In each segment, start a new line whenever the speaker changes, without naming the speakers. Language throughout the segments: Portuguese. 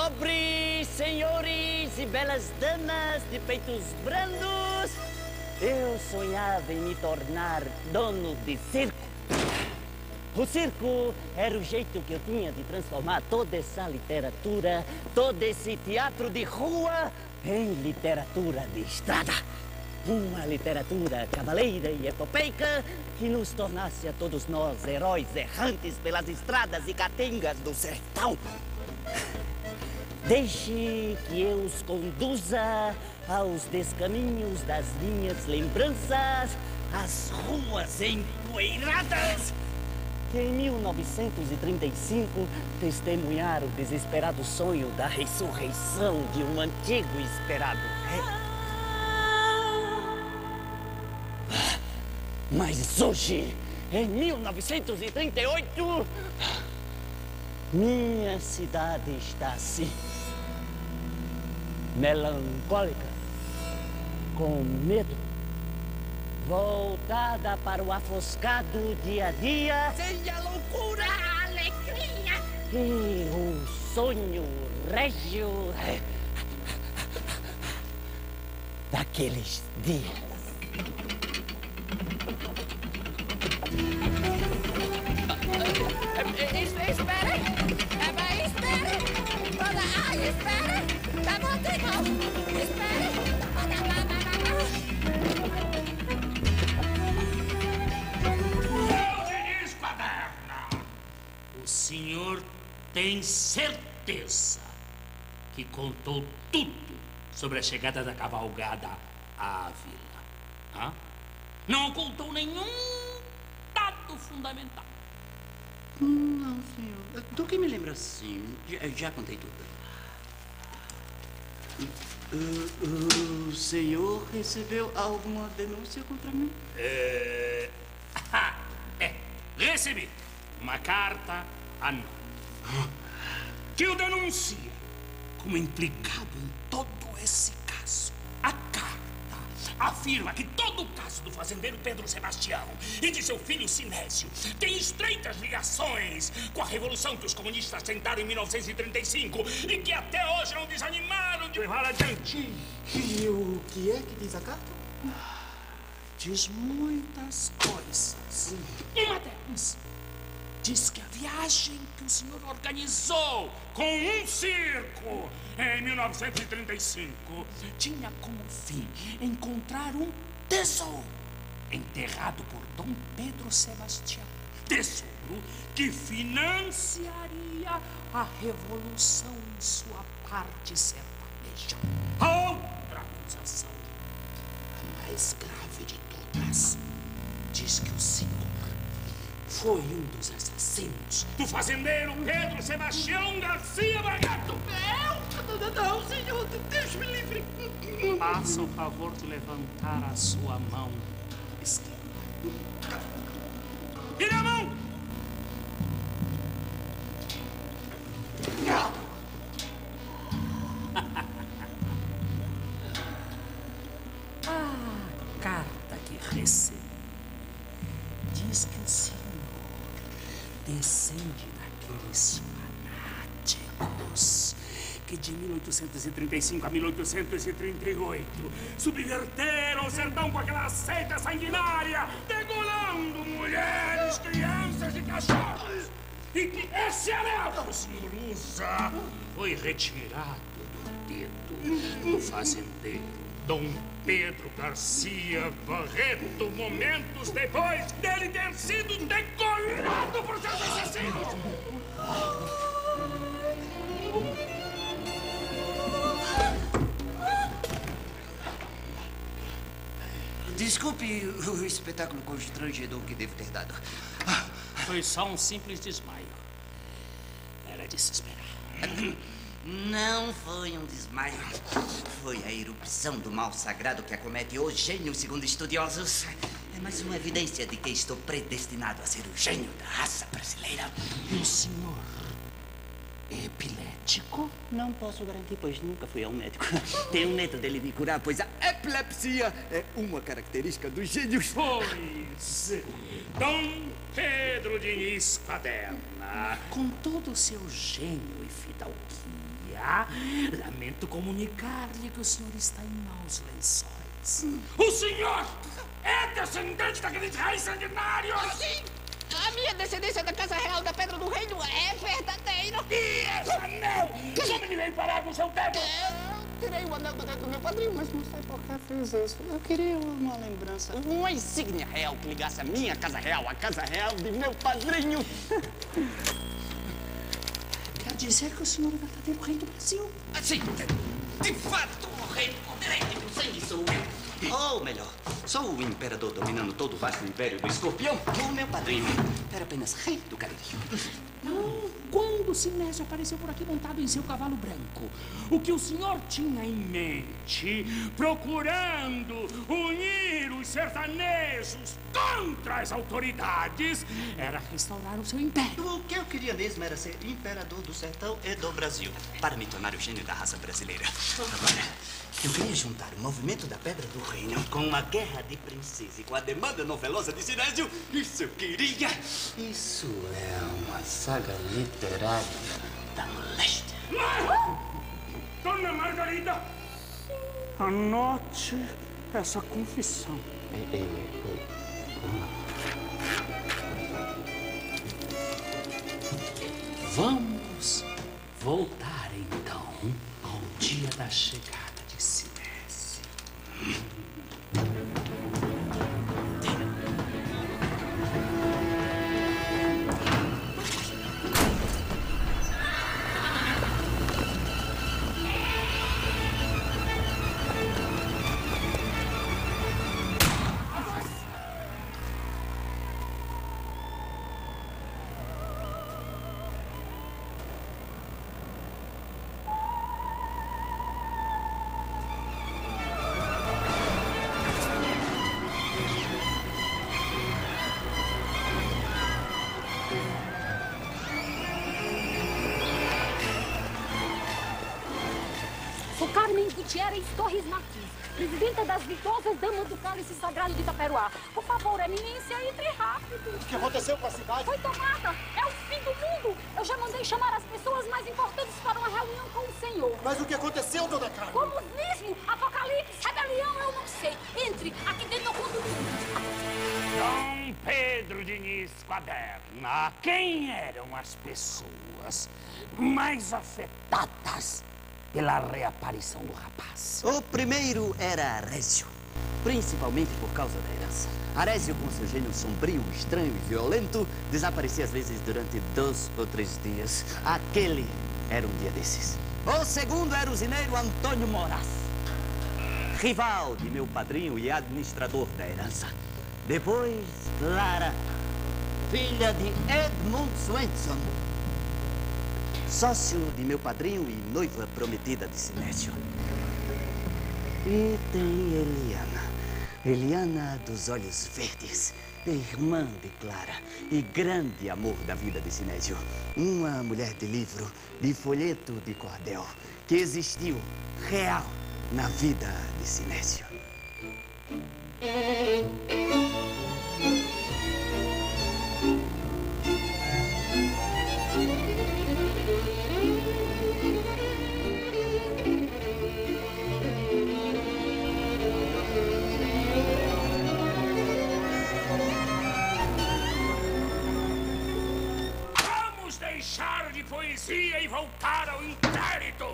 Nobres senhores e belas damas de peitos brandos, eu sonhava em me tornar dono de circo. O circo era o jeito que eu tinha de transformar toda essa literatura, todo esse teatro de rua, em literatura de estrada. Uma literatura cavaleira e epopeica que nos tornasse a todos nós heróis errantes pelas estradas e catingas do sertão. Deixe que eu os conduza aos descaminhos das minhas lembranças, às ruas empoeiradas que em 1935 testemunharam o desesperado sonho da ressurreição de um antigo e esperado rei. Mas hoje, em 1938, minha cidade está assim, melancólica, com medo, voltada para o afoscado dia a dia.
Sem a loucura, a alegria.
E o sonho régio daqueles dias.
Espere! Espere! Ai, espere! Tá bom, Trigo! Espere!
Diniz Quaderna! O senhor tem certeza que contou tudo sobre a chegada da cavalgada à vila? Hã? Não ocultou nenhum dado fundamental?
Não, senhor. Do que me lembro assim? Já contei tudo. O senhor recebeu alguma denúncia contra mim?
Recebi uma carta anônima que o denuncia como implicado em todo esse caso. A carta afirma que todo o caso do fazendeiro Pedro Sebastião e de seu filho Sinésio tem estreitas ligações com a revolução que os comunistas tentaram em 1935 e que até hoje não desanimaram de levar adiante.
E o que é que diz a carta?
Diz muitas coisas. Uma delas diz que a viagem que o senhor organizou com um circo em 1935 tinha como fim encontrar um tesouro enterrado por Dom Pedro Sebastião. Tesouro que financiaria a revolução em sua parte sertaneja. A outra acusação, a mais grave de todas, diz que o senhor foi um dos assassinos do fazendeiro Pedro Sebastião Garcia Barreto.
Não, senhor, deixe-me livre.
Faça o favor de levantar a sua mão esquerda. Vire a mão! A carta que recebi diz que o senhor descende daqueles fanáticos que de 1835 a 1838 subverteram o sertão com aquela seita sanguinária, degolando mulheres, crianças e cachorros. E que esse anel que o senhor usa foi retirado do dedo do fazendeiro Dom Pedro Garcia Barreto, momentos depois dele ter sido degolado por seus assassinos.
Desculpe o espetáculo constrangedor que devo ter dado.
Foi só um simples desmaio. Era de se esperar.
Não foi um desmaio. Foi a erupção do mal sagrado que acomete o gênio, segundo estudiosos. É mais uma evidência de que estou predestinado a ser o gênio da raça brasileira.
E o senhor é epilético?
Não posso garantir, pois nunca fui ao médico. Tenho medo dele me curar, pois a epilepsia é uma característica dos gênios.
Pois, Dom Pedro Diniz Quaderna, com todo o seu gênio e fidalguia, Lamento comunicar-lhe que o senhor está em maus lençóis. O senhor é descendente daqueles reis sanguinários!
Sim, a minha descendência da Casa Real da Pedra do Reino é verdadeira.
E esse anel? Como ele veio parar no seu dedo?
Eu tirei o anel do dedo do meu padrinho, mas não sei por que fiz isso. Eu queria uma lembrança.
Uma insígnia real que ligasse a minha casa real à casa real de meu padrinho.
Quer dizer que o senhor é o verdadeiro rei do Brasil?
Sim, de fato, o rei por direito do sangue sou eu. Ou melhor, sou o imperador dominando todo o vasto império do escorpião. O meu padrinho era apenas rei do Cariri.
Quando Sinésio apareceu por aqui montado em seu cavalo branco, o que o senhor tinha em mente, procurando unir os sertanejos contra as autoridades, era restaurar o seu império.
O que eu queria mesmo era ser imperador do sertão e do Brasil, para me tornar o gênio da raça brasileira. Agora, eu queria juntar o movimento da Pedra do Reino com a guerra de princesa e com a demanda novelosa de Sinésio. Isso eu queria. Isso é uma saga literária da moléstia.
Dona Margarida, anote essa confissão. Vamos voltar então ao dia da chegada de Sinésio.
Sou Carmen Gutierrez Torres Martins, presidenta das Vitorosas Damas do Cálice Sagrado de Itaperuá. Por favor, eminência, entre rápido.
O que aconteceu com a cidade?
Foi tomada. É o fim do mundo. Eu já mandei chamar as pessoas mais importantes para uma reunião com o senhor.
Mas o que aconteceu, dona Carmen?
Comunismo, apocalipse, rebelião, eu não sei. Entre, aqui dentro eu conto tudo.
Dom Pedro Diniz Quaderna, quem eram as pessoas mais afetadas pela reaparição do rapaz?
O primeiro era Arésio, principalmente por causa da herança. Arésio, com seu gênio sombrio, estranho e violento, desaparecia às vezes durante 2 ou 3 dias. Aquele era um dia desses. O segundo era o usineiro Antônio Moraes, rival de meu padrinho e administrador da herança. Depois, Clara, filha de Edmund Swenson, sócio de meu padrinho e noiva prometida de Sinésio. E tem Eliana dos olhos verdes, irmã de Clara e grande amor da vida de Sinésio. Uma mulher de livro, de folheto de cordel, que existiu real na vida de Sinésio.
Vamos deixar de poesia e voltar ao inquérito.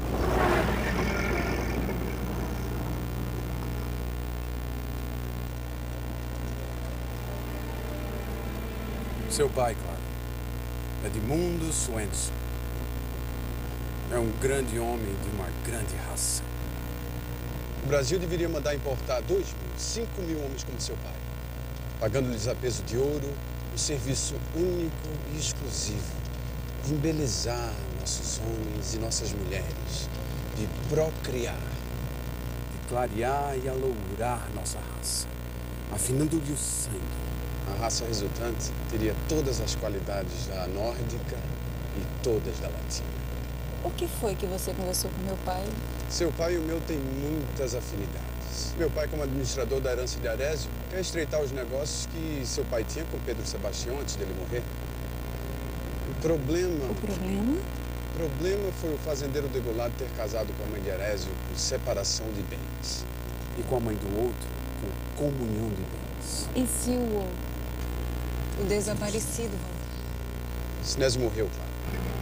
Seu pai, claro, Edmundo Swenson. É um grande homem de uma grande raça. O Brasil deveria mandar importar 2.000, 5.000 homens como seu pai, pagando-lhes a peso de ouro um serviço único e exclusivo de embelezar nossos homens e nossas mulheres, de procriar, de clarear e alourar nossa raça, afinando-lhe o sangue. A raça resultante teria todas as qualidades da nórdica e todas da latina.
O que foi que você conversou com meu pai?
Seu pai e o meu têm muitas afinidades. Meu pai, como administrador da herança de Arésio, quer estreitar os negócios que seu pai tinha com Pedro Sebastião antes dele morrer. O problema...
O problema?
O problema foi o fazendeiro Degolado ter casado com a mãe de Herésio por separação de bens. E com a mãe do outro, com comunhão de bens.
E se o outro? O desaparecido, Valdir?
Sinésio morreu, Clara.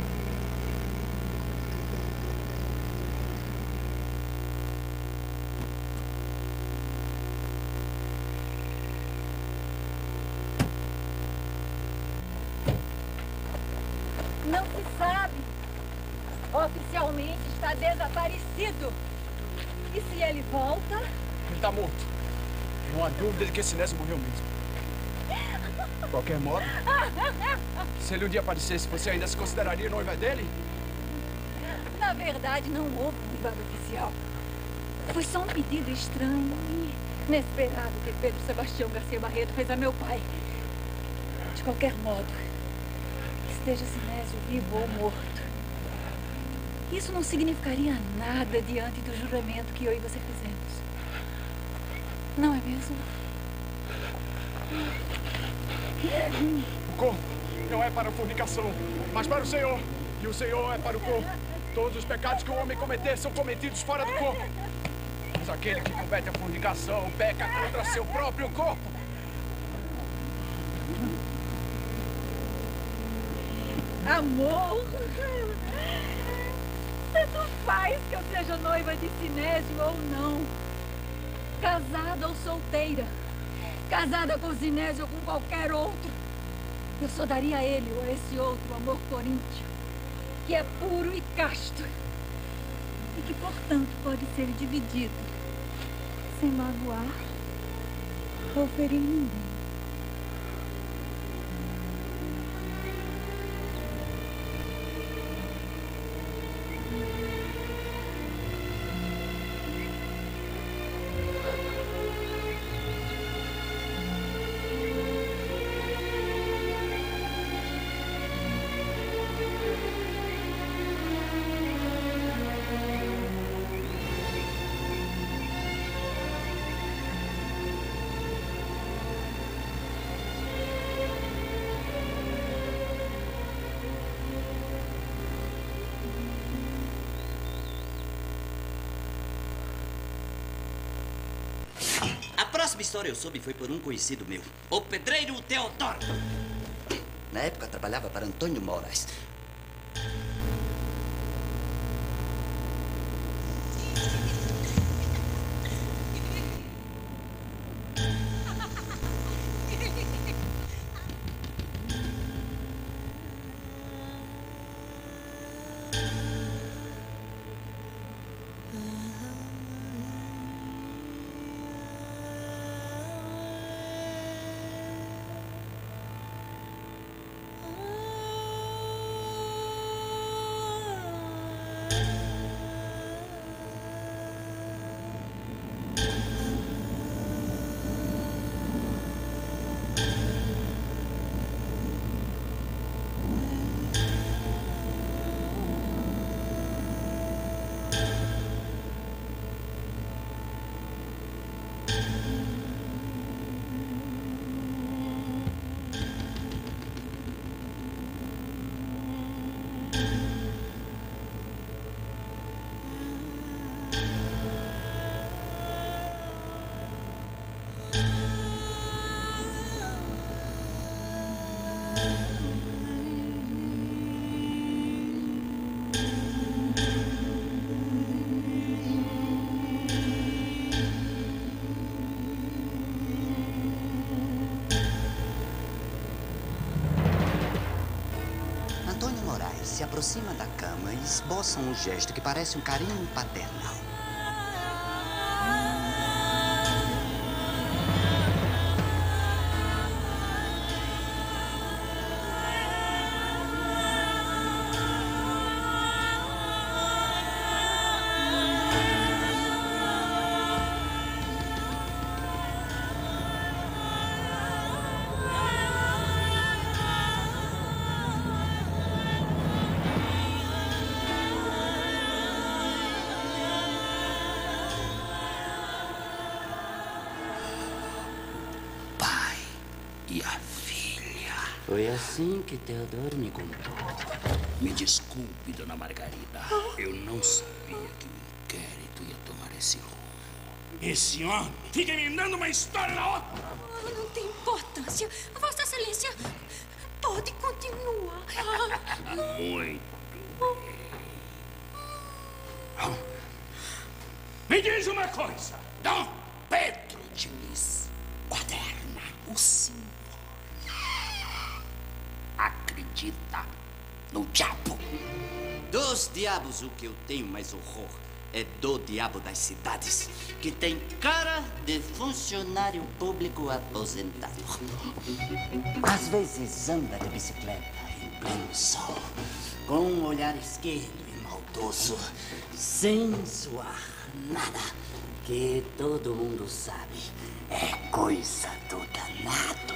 Não se sabe. Oficialmente está desaparecido. E se ele volta?
Ele está morto. Não há dúvida de que Sinésio morreu mesmo. De qualquer modo, se ele um dia aparecesse, você ainda se consideraria noiva dele?
Na verdade, não houve noivado oficial. Foi só um pedido estranho e inesperado que Pedro Sebastião Garcia Barreto fez a meu pai. De qualquer modo, esteja Sinésio vivo ou morto, isso não significaria nada diante do juramento que eu e você fizemos. Não é mesmo?
O corpo não é para a fornicação, mas para o Senhor. E o Senhor é para o corpo. Todos os pecados que o homem cometer são cometidos fora do corpo. Mas aquele que comete a fornicação peca contra seu próprio corpo.
Amor! Tanto faz que eu seja noiva de Sinésio ou não. Casada ou solteira. Casada com Sinésio ou com qualquer outro. Eu só daria a ele ou a esse outro amor coríntio, que é puro e casto. E que, portanto, pode ser dividido sem magoar ou ferir ninguém.
A próxima história eu soube foi por um conhecido meu, o pedreiro Teodoro. Na época trabalhava para Antônio Moraes. Antônio Moraes se aproxima da cama e esboça um gesto que parece um carinho paternal. E a filha. Foi assim que Teodoro me contou.
Me desculpe, dona Margarida. Eu não sabia que o inquérito ia tomar esse rumo. Esse homem fica emendando uma história na outra.
Não tem importância. Vossa Excelência pode continuar.
Muito bem. Me diz uma coisa. Dom Pedro Diniz Quaderna, o senhor acredita no diabo?
Dos diabos, o que eu tenho mais horror é do diabo das cidades, que tem cara de funcionário público aposentado. Às vezes anda de bicicleta em pleno sol, com um olhar esquerdo e maldoso, sem suar nada, que todo mundo sabe é coisa do danado.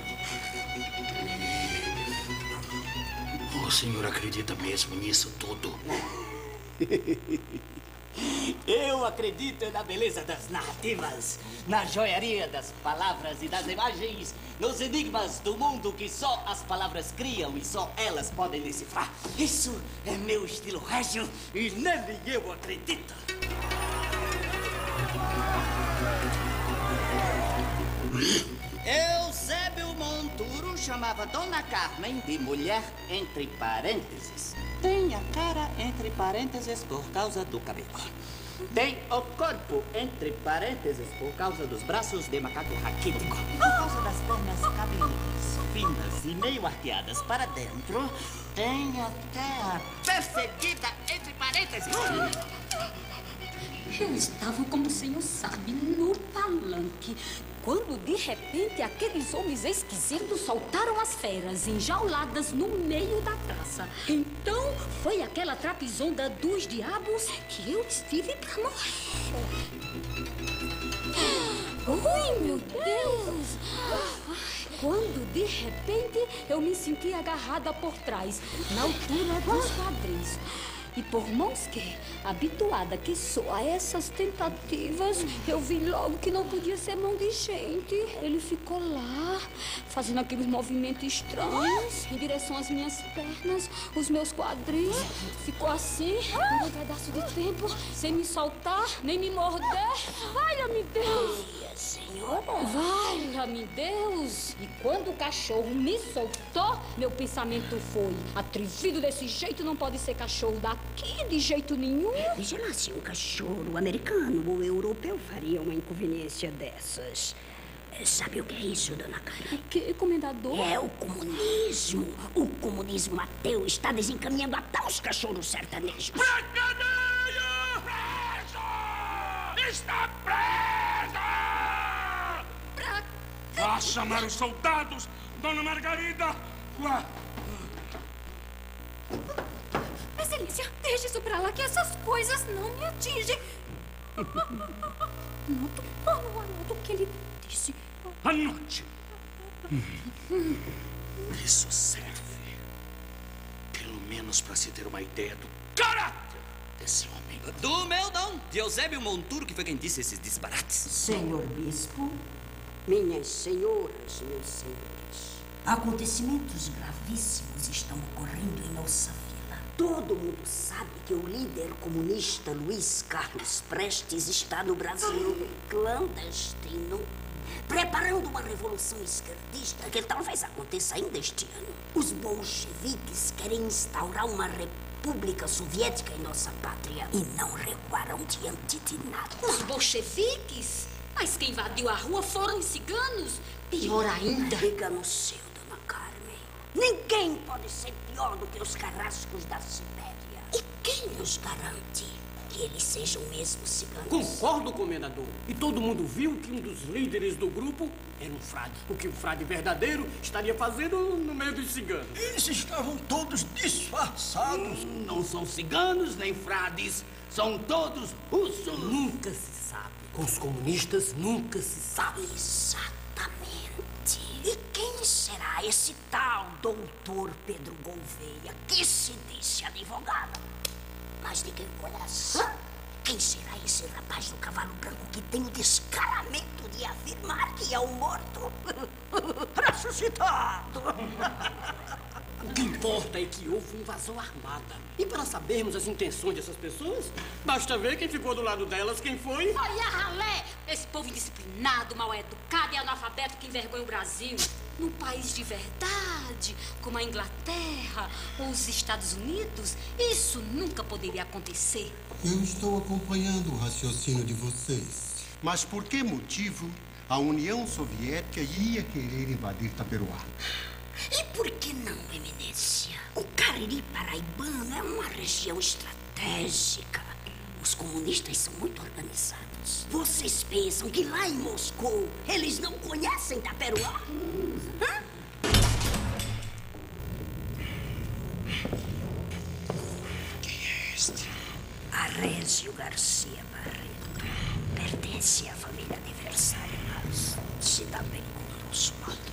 O senhor acredita mesmo nisso tudo?
Eu acredito na beleza das narrativas, na joiaria das palavras e das imagens, nos enigmas do mundo que só as palavras criam e só elas podem decifrar. Isso é meu estilo régio e nele eu acredito. Eusébio Monturo chamava Dona Carmen de mulher entre parênteses. Tem a cara entre parênteses por causa do cabelo. Tem o corpo entre parênteses por causa dos braços de macaco raquítico. Por causa das pernas cabeludas, finas e meio arqueadas para dentro. Tem até a perseguida entre parênteses.
Eu estava, como o senhor sabe, no palanque, quando de repente aqueles homens esquisitos soltaram as feras enjauladas no meio da praça. Então foi aquela trapisonda dos diabos que eu estive para morrer. Ai, meu Deus! Quando de repente eu me senti agarrada por trás, na altura dos quadris. E por mãos que, habituada que sou a essas tentativas, eu vi logo que não podia ser mão de gente. Ele ficou lá, fazendo aqueles movimentos estranhos em direção às minhas pernas, os meus quadris. Ficou assim, por um pedaço de tempo, sem me soltar, nem me morder. Valha-me Deus! Senhora! Valha-me Deus! E quando o cachorro me soltou, meu pensamento foi: atrevido desse jeito não pode ser cachorro daqui de jeito nenhum.
Veja lá se um cachorro americano ou europeu faria uma inconveniência dessas. Sabe o que é isso, dona Carmen?
O que, comendador?
É o comunismo. O comunismo ateu está desencaminhando até os cachorros sertanejos.
Pra cadeia! Preso! Está preso! Vá chamar os soldados, dona Margarida! Lá!
Excelência, deixe isso pra lá que essas coisas não me atingem. Anoto o que ele disse.
Anote! Isso serve, pelo menos para se ter uma ideia do caráter desse homem.
Do meu dom, de Eusébio Monturo, que foi quem disse esses disparates.
Senhor Bispo, minhas senhoras, meus senhores, acontecimentos gravíssimos estão ocorrendo em nossa vila. Todo mundo sabe que o líder comunista Luiz Carlos Prestes está no Brasil, clandestino, preparando uma revolução esquerdista que talvez aconteça ainda este ano. Os bolcheviques querem instaurar uma república soviética em nossa pátria e não recuarão diante de nada.
Os bolcheviques? Mas quem invadiu a rua foram os ciganos? Pior ainda.
Diga no seu, dona Carmen. Ninguém pode ser pior do que os carrascos da Sibéria. E quem nos garante que eles sejam mesmo ciganos?
Concordo, comendador. E todo mundo viu que um dos líderes do grupo era um frade. O que o frade verdadeiro estaria fazendo no meio dos ciganos.
Eles estavam todos disfarçados.
Não são ciganos nem frades. São todos russos. Nunca se sabe. Com os comunistas nunca se sabe.
Exatamente. E quem será esse tal doutor Pedro Gouveia, que se disse advogado, mas ninguém conhece? Quem será esse rapaz do cavalo branco que tem o descaramento de e afirmar que é um morto ressuscitado.
O que importa é que houve uma invasão armada. E para sabermos as intenções dessas pessoas, basta ver quem ficou do lado delas, quem foi.
Olha, ralé! Esse povo indisciplinado, mal educado e analfabeto que envergonha o Brasil. Num país de verdade, como a Inglaterra ou os Estados Unidos, isso nunca poderia acontecer.
Eu estou acompanhando o raciocínio de vocês.
Mas por que motivo a União Soviética ia querer invadir Taperoá?
E por que não, Eminência? O Cariri paraibano é uma região estratégica. Os comunistas são muito organizados. Vocês pensam que lá em Moscou eles não conhecem Taperoá? Hã?
Quem é este?
Arésio Garcia Barreto. Pertence à família adversária, mas se dá bem com o nosso lado.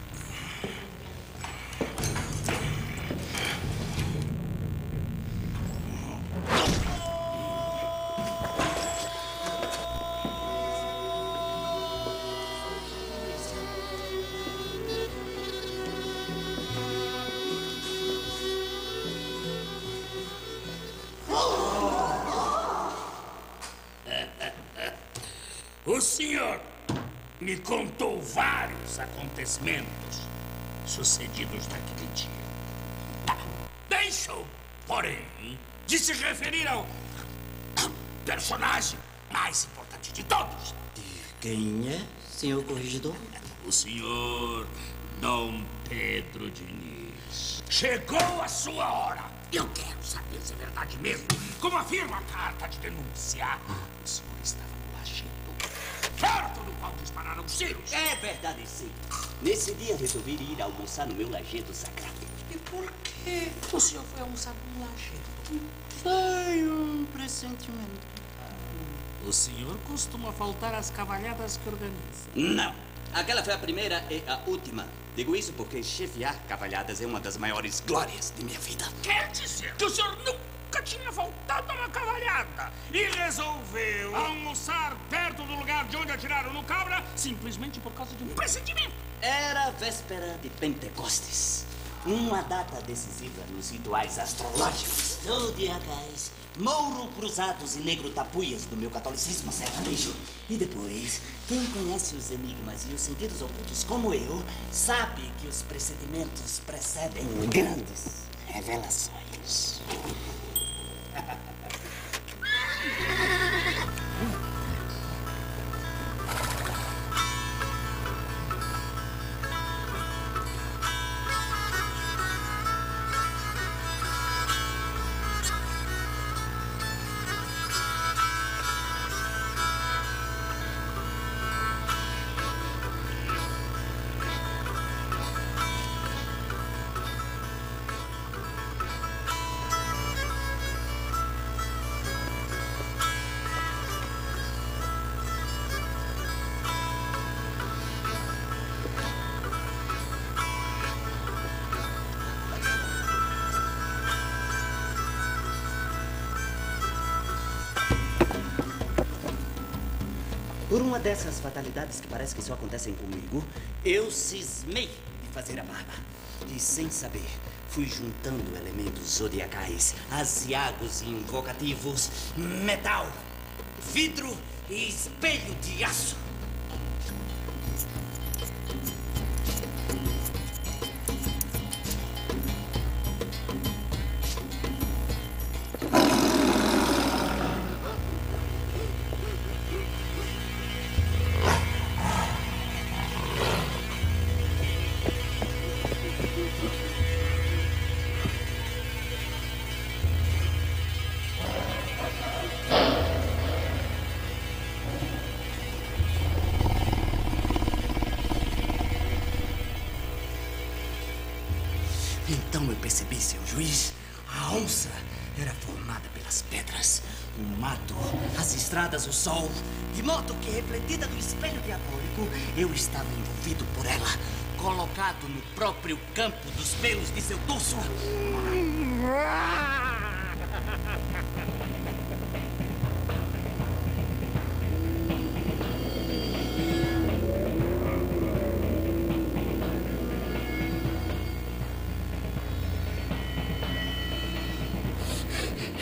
O senhor me contou vários acontecimentos sucedidos naquele dia. Tá. Deixou, porém, de se referir ao personagem mais importante de todos.
Quem é, senhor corregedor?
O senhor Dom Pedro Diniz. Chegou a sua hora. Eu quero saber se é verdade mesmo. Como afirma a carta de denúncia, o senhor estava no lajedo, perto do qual dispararam os tiros.
É verdade, sim. Nesse dia resolvi ir almoçar no meu lajedo sagrado.
E por que o senhor foi almoçar no lajedo?
Foi um pressentimento.
O senhor costuma faltar às cavalhadas que organiza.
Não. Aquela foi a primeira e a última. Digo isso porque chefiar cavalhadas é uma das maiores glórias de minha vida.
Quer dizer que o senhor nunca tinha faltado a uma cavalhada e resolveu almoçar perto do lugar de onde atiraram no cabra simplesmente por causa de um pressentimento.
Era véspera de Pentecostes. Uma data decisiva nos rituais astrológicos. Zodiacais, mouro cruzados e negro tapuias do meu catolicismo sertanejo. E depois, quem conhece os enigmas e os sentidos ocultos como eu, sabe que os procedimentos precedem grandes revelações. Por uma dessas fatalidades que parece que só acontecem comigo, eu cismei de fazer a barba. E sem saber, fui juntando elementos zodiacais, asiagos e invocativos, metal, vidro e espelho de aço. Então eu percebi, seu juiz, a onça era formada pelas pedras, o mato, as estradas, o sol, de modo que, refletida no espelho diabólico, eu estava envolvido por ela, colocado no próprio campo dos pelos de seu torso.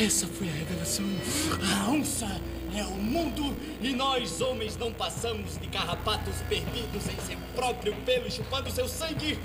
Essa foi a revelação. A onça é o mundo e nós, homens, não passamos de carrapatos perdidos em seu próprio pelo, chupando seu sangue.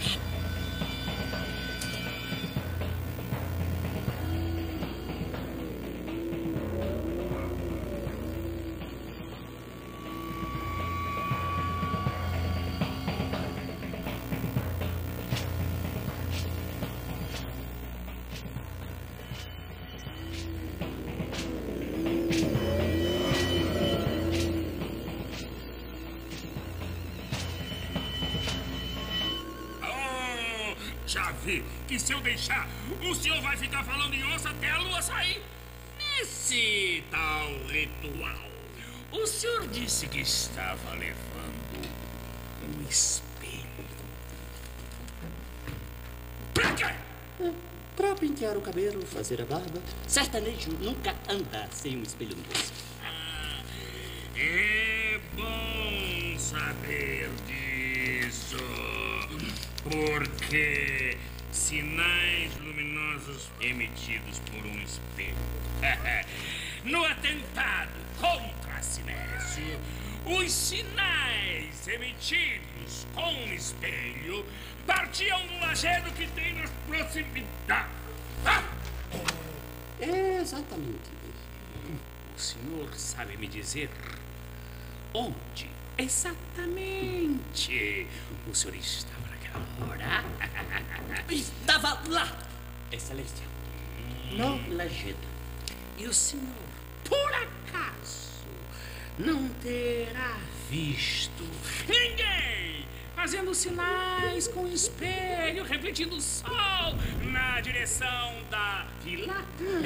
Já vi que se eu deixar, o senhor vai ficar falando em onça até a lua sair. Nesse tal ritual, o senhor disse que estava levando um espelho. Pra quê?
Pra pentear o cabelo, fazer a barba. Sertanejo nunca anda sem um espelho no bolso.
É bom saber disso. Porque sinais luminosos emitidos por um espelho. No atentado contra Sinésio, os sinais emitidos com um espelho partiam do lajedo que tem nas proximidades.
Exatamente.
O senhor sabe me dizer onde exatamente o senhor estava? Ora,
estava lá, Excelência, no lajedo.
E o senhor, por acaso, não terá visto ninguém fazendo sinais com o espelho, refletindo o sol na direção da vila?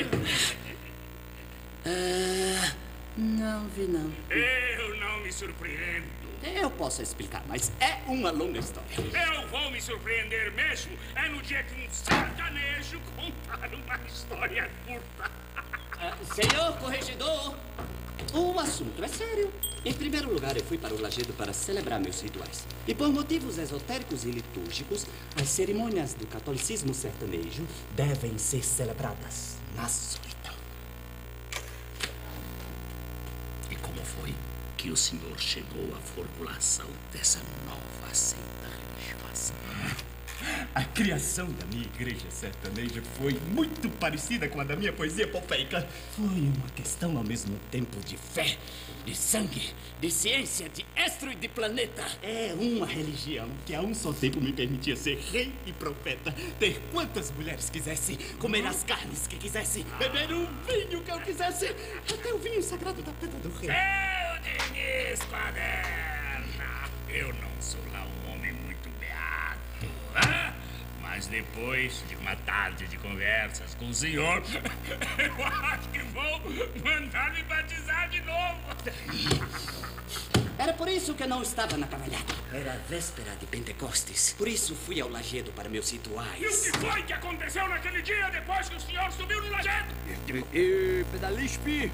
Não vi, não.
Eu não me surpreendo.
Eu posso explicar, mas é uma longa história.
Eu vou me surpreender mesmo. É no dia que um sertanejo contar uma história curta.
Senhor corregedor, o assunto é sério. Em primeiro lugar, eu fui para o lajedo para celebrar meus rituais. E por motivos esotéricos e litúrgicos, as cerimônias do catolicismo sertanejo devem ser celebradas na solidão.
E como foi que o senhor chegou à formulação dessa nova seita religiosa?
A criação da minha igreja sertaneja foi muito parecida com a da minha poesia popeica.
Foi uma questão ao mesmo tempo de fé, de sangue, de ciência, de estro e de planeta.
É uma religião que a um só tempo me permitia ser rei e profeta, ter quantas mulheres quisesse, comer as carnes que quisesse, beber o vinho que eu quisesse, até o vinho sagrado da Pedra do Rei.
Seu Diniz Quaderna, eu não sou lá um homem muito beato, mas depois de uma tarde de conversas com o senhor, eu acho que vou mandar me batizar de novo.
Era por isso que eu não estava na cavalhada. Era véspera de Pentecostes. Por isso fui ao lajedo para meus rituais.
E o que foi que aconteceu naquele dia depois que o senhor subiu no lajedo?
Pedalispe.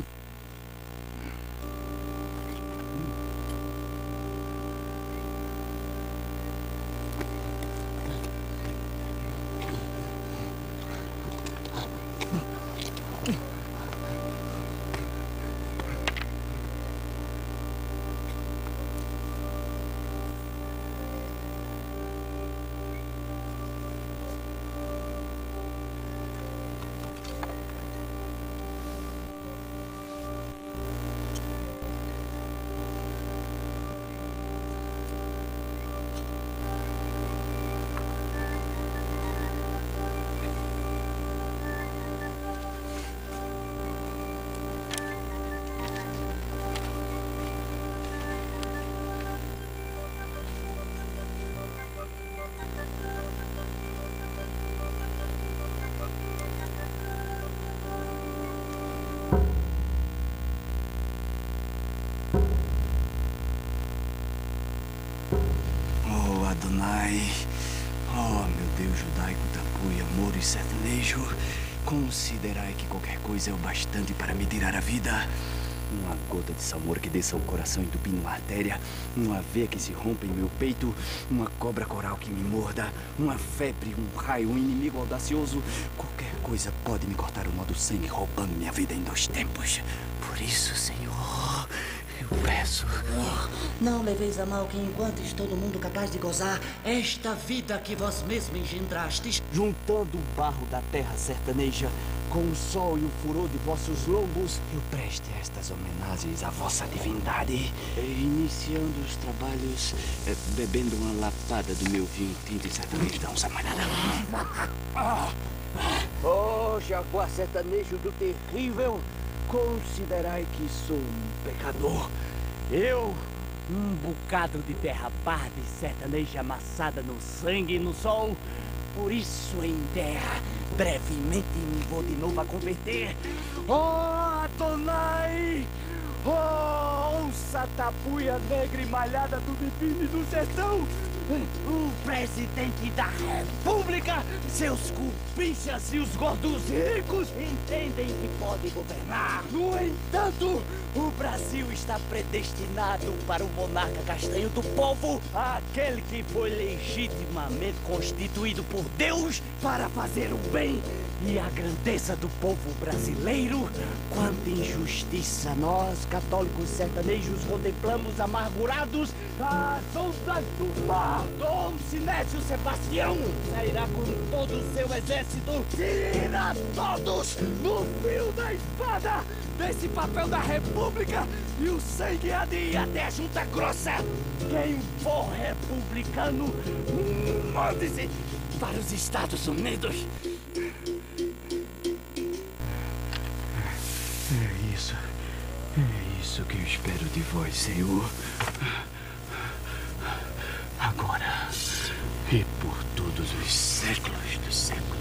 Oh, meu Deus judaico, tapuia, amor e sertanejo, considerai que qualquer coisa é o bastante para me tirar a vida. Uma gota de salmoura que desça ao coração entupindo uma artéria, uma veia que se rompa em meu peito, uma cobra coral que me morda, uma febre, um raio, um inimigo audacioso. Qualquer coisa pode me cortar o nó do sangue, roubando minha vida em 2 tempos. Por isso, Senhor, eu peço.
Não leveis a mal que enquanto estou no mundo capaz de gozar esta vida que vós mesmo engendrastes,
Juntando o barro da terra sertaneja com o sol e o furor de vossos lombos,
eu preste estas homenagens à vossa divindade, iniciando os trabalhos, bebendo uma lapada do meu vinho tinto e sertanejo da onça malhada.
Oh, jaguar sertanejo do terrível, considerai que sou um pecador. Eu, um bocado de terra parda e sertaneja amassada no sangue e no sol. Por isso, em terra, brevemente me vou de novo a converter. Oh, Adonai! Oh, onça tapuia negra e malhada do Bipine do sertão! O presidente da República, seus cupinchas e os gordos ricos entendem que podem governar. No entanto, o Brasil está predestinado para o monarca castanho do povo, aquele que foi legitimamente constituído por Deus para fazer o bem e a grandeza do povo brasileiro. Quanta injustiça nós, católicos sertanejos, contemplamos amargurados às ondas do mar. Dom Sinésio Sebastião sairá com todo o seu exército, tira todos no fio da espada desse papel da República, e o sangue há de ir até a junta grossa. Quem for republicano, mande-se para os Estados Unidos.
É isso que eu espero de vós, Senhor. Agora e por todos os séculos dos séculos.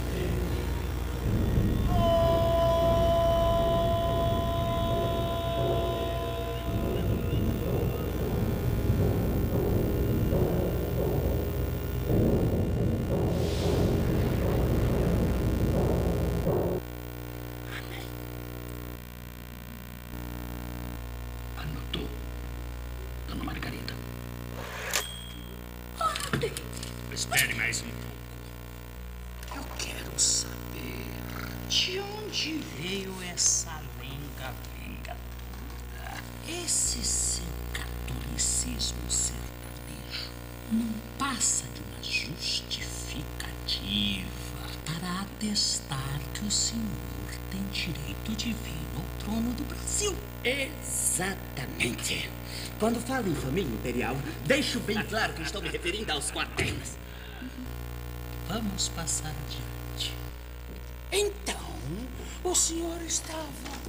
Espere mais um pouco. Eu quero saber de onde veio essa lenga-lenga toda. Esse seu catolicismo sertanejo não passa de uma justificativa para atestar que o senhor tem direito divino ao trono do Brasil.
Exatamente. Quando falo em família imperial, deixo bem claro que estou me referindo aos quaternos.
Vamos passar adiante. Então, o senhor estava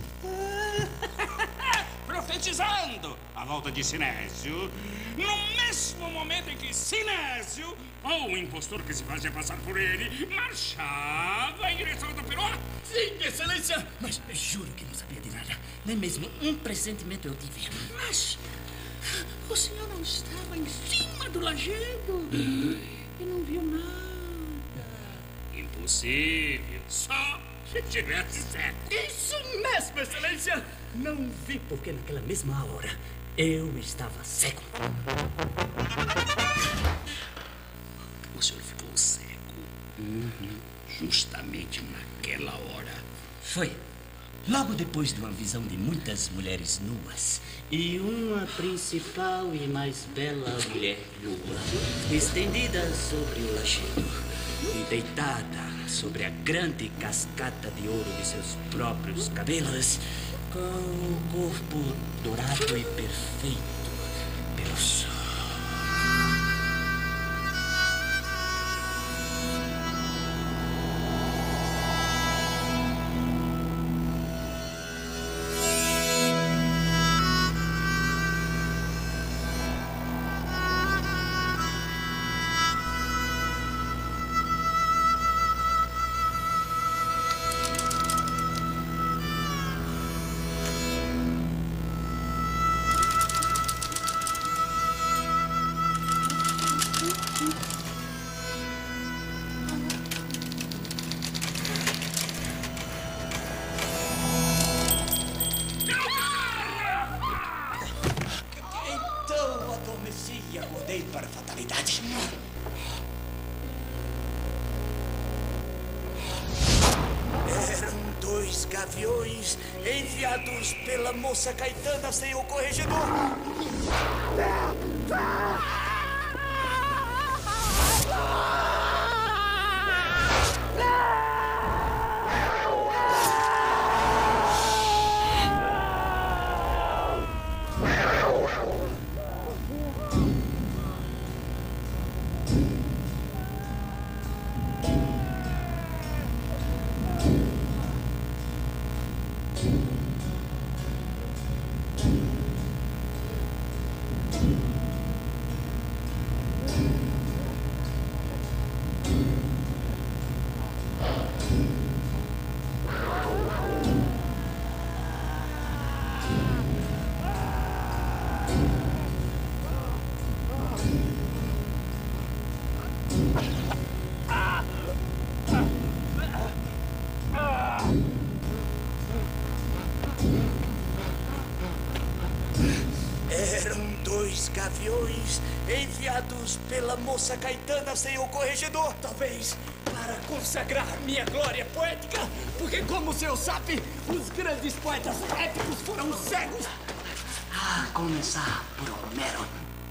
profetizando a volta de Sinésio no mesmo momento em que Sinésio, ou o impostor que se fazia passar por ele, marchava em direção ao Taperoá.
Sim, excelência, mas juro que não sabia de nada. Nem mesmo um pressentimento eu tive.
Mas o senhor não estava em cima do lajedo e não viu nada. Impossível. Só se tivesse certo.
Isso mesmo, excelência. Não vi porque naquela mesma hora eu estava cego.
O senhor ficou cego. Justamente naquela hora.
Foi. Logo depois de uma visão de muitas mulheres nuas e uma principal e mais bela mulher nua, estendida sobre o lajedo e deitada sobre a grande cascata de ouro de seus próprios cabelos, com o corpo dourado e perfeito pelo sol.
preparei para a fatalidade. Eram 2 gaviões enviados pela moça Caetana, senhor corregedor. Eram 2 gaviões enviados pela moça Caetana, senhor corregedor.
Talvez para consagrar minha glória poética, porque como o senhor sabe, os grandes poetas épicos foram cegos.
A começar por Homero.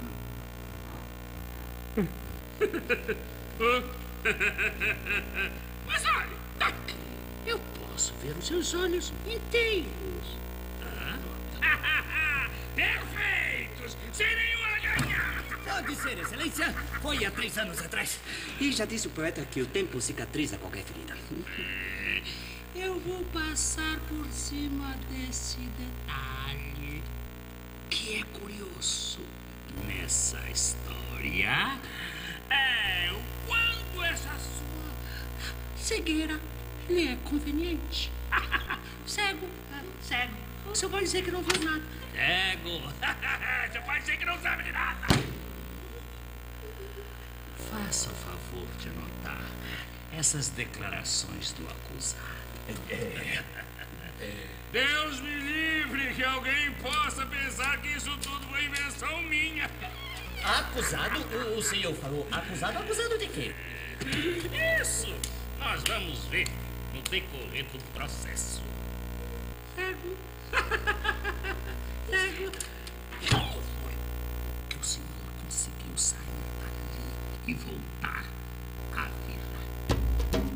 Mas olha, eu posso ver os seus olhos inteiros. Perfeitos! Sem nenhuma ganhar!
Pode ser, excelência. Foi há 3 anos atrás.
E já disse o poeta que o tempo cicatriza qualquer ferida.
Eu vou passar por cima desse detalhe que é curioso nessa história. É o quanto essa sua cegueira lhe é conveniente. Cego. Você pode dizer que não viu nada.
Cego. Você pode dizer que não sabe de nada.
Faça o favor de anotar essas declarações do acusado. Deus me livre que alguém possa pensar que isso tudo foi invenção minha.
Acusado? O senhor falou acusado? Acusado de quê?
Isso nós vamos ver no decorrer do processo. Cego. Como foi que o senhor conseguiu sair dali e voltar à vila?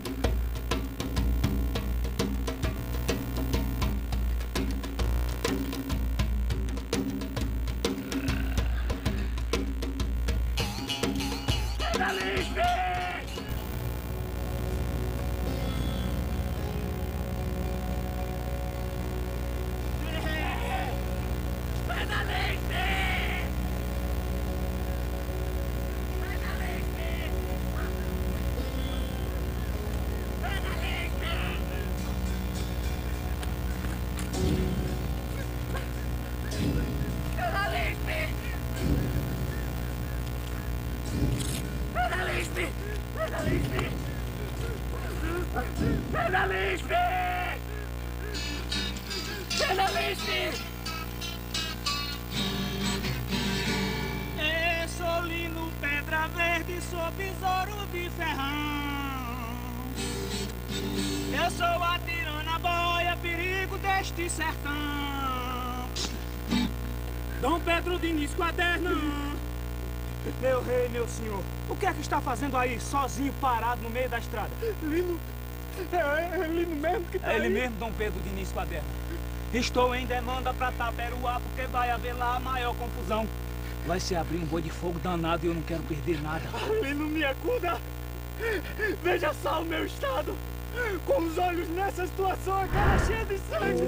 Solino Pedra Verde, sou besouro de ferrão. Eu sou a tirana boia, perigo deste sertão. Dom Pedro Diniz Quaderno. Meu rei, meu senhor, o que é que está fazendo aí, sozinho, parado no meio da estrada? Lino, é Lino mesmo que tá aí? É ele mesmo, Dom Pedro Diniz Quaderno. Estou em demanda para Taperuá, porque vai haver lá a maior confusão. Vai se abrir um boi de fogo danado e eu não quero perder nada. Lino, me acuda! Veja só o meu estado! Com os olhos nessa situação, a cara cheia de sangue!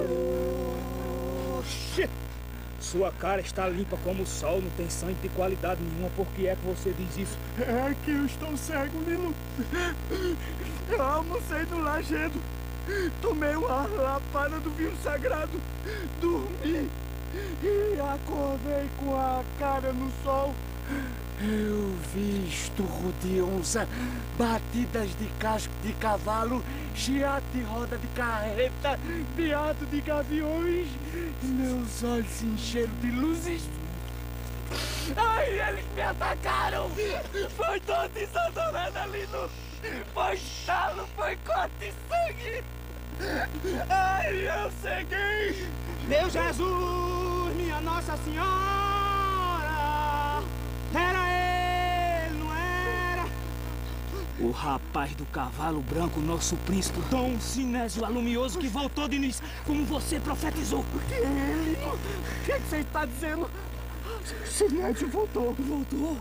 Oxi! Sua cara está limpa como o sol, não tem sangue de qualidade nenhuma. Por que é que você diz isso? É que eu estou cego, Lino. Eu almocei no lajedo. Tomei uma lapada do vinho sagrado. Dormi. E acordei com a cara no sol. Eu vi esturro de onça, batidas de casco de cavalo, chiado de roda de carreta, piado de gaviões. Meus olhos se encheram de luzes. Ai, eles me atacaram! Foi todo desadorado ali no... Foi estalo, foi corte de sangue! Ai, eu ceguei! Meu Jesus, minha Nossa Senhora! Era ele, não era? O rapaz do cavalo branco, nosso príncipe Dom Sinésio Alumioso, que voltou, Diniz, como você profetizou. Ele? O que você está dizendo? Sinésio voltou. Voltou?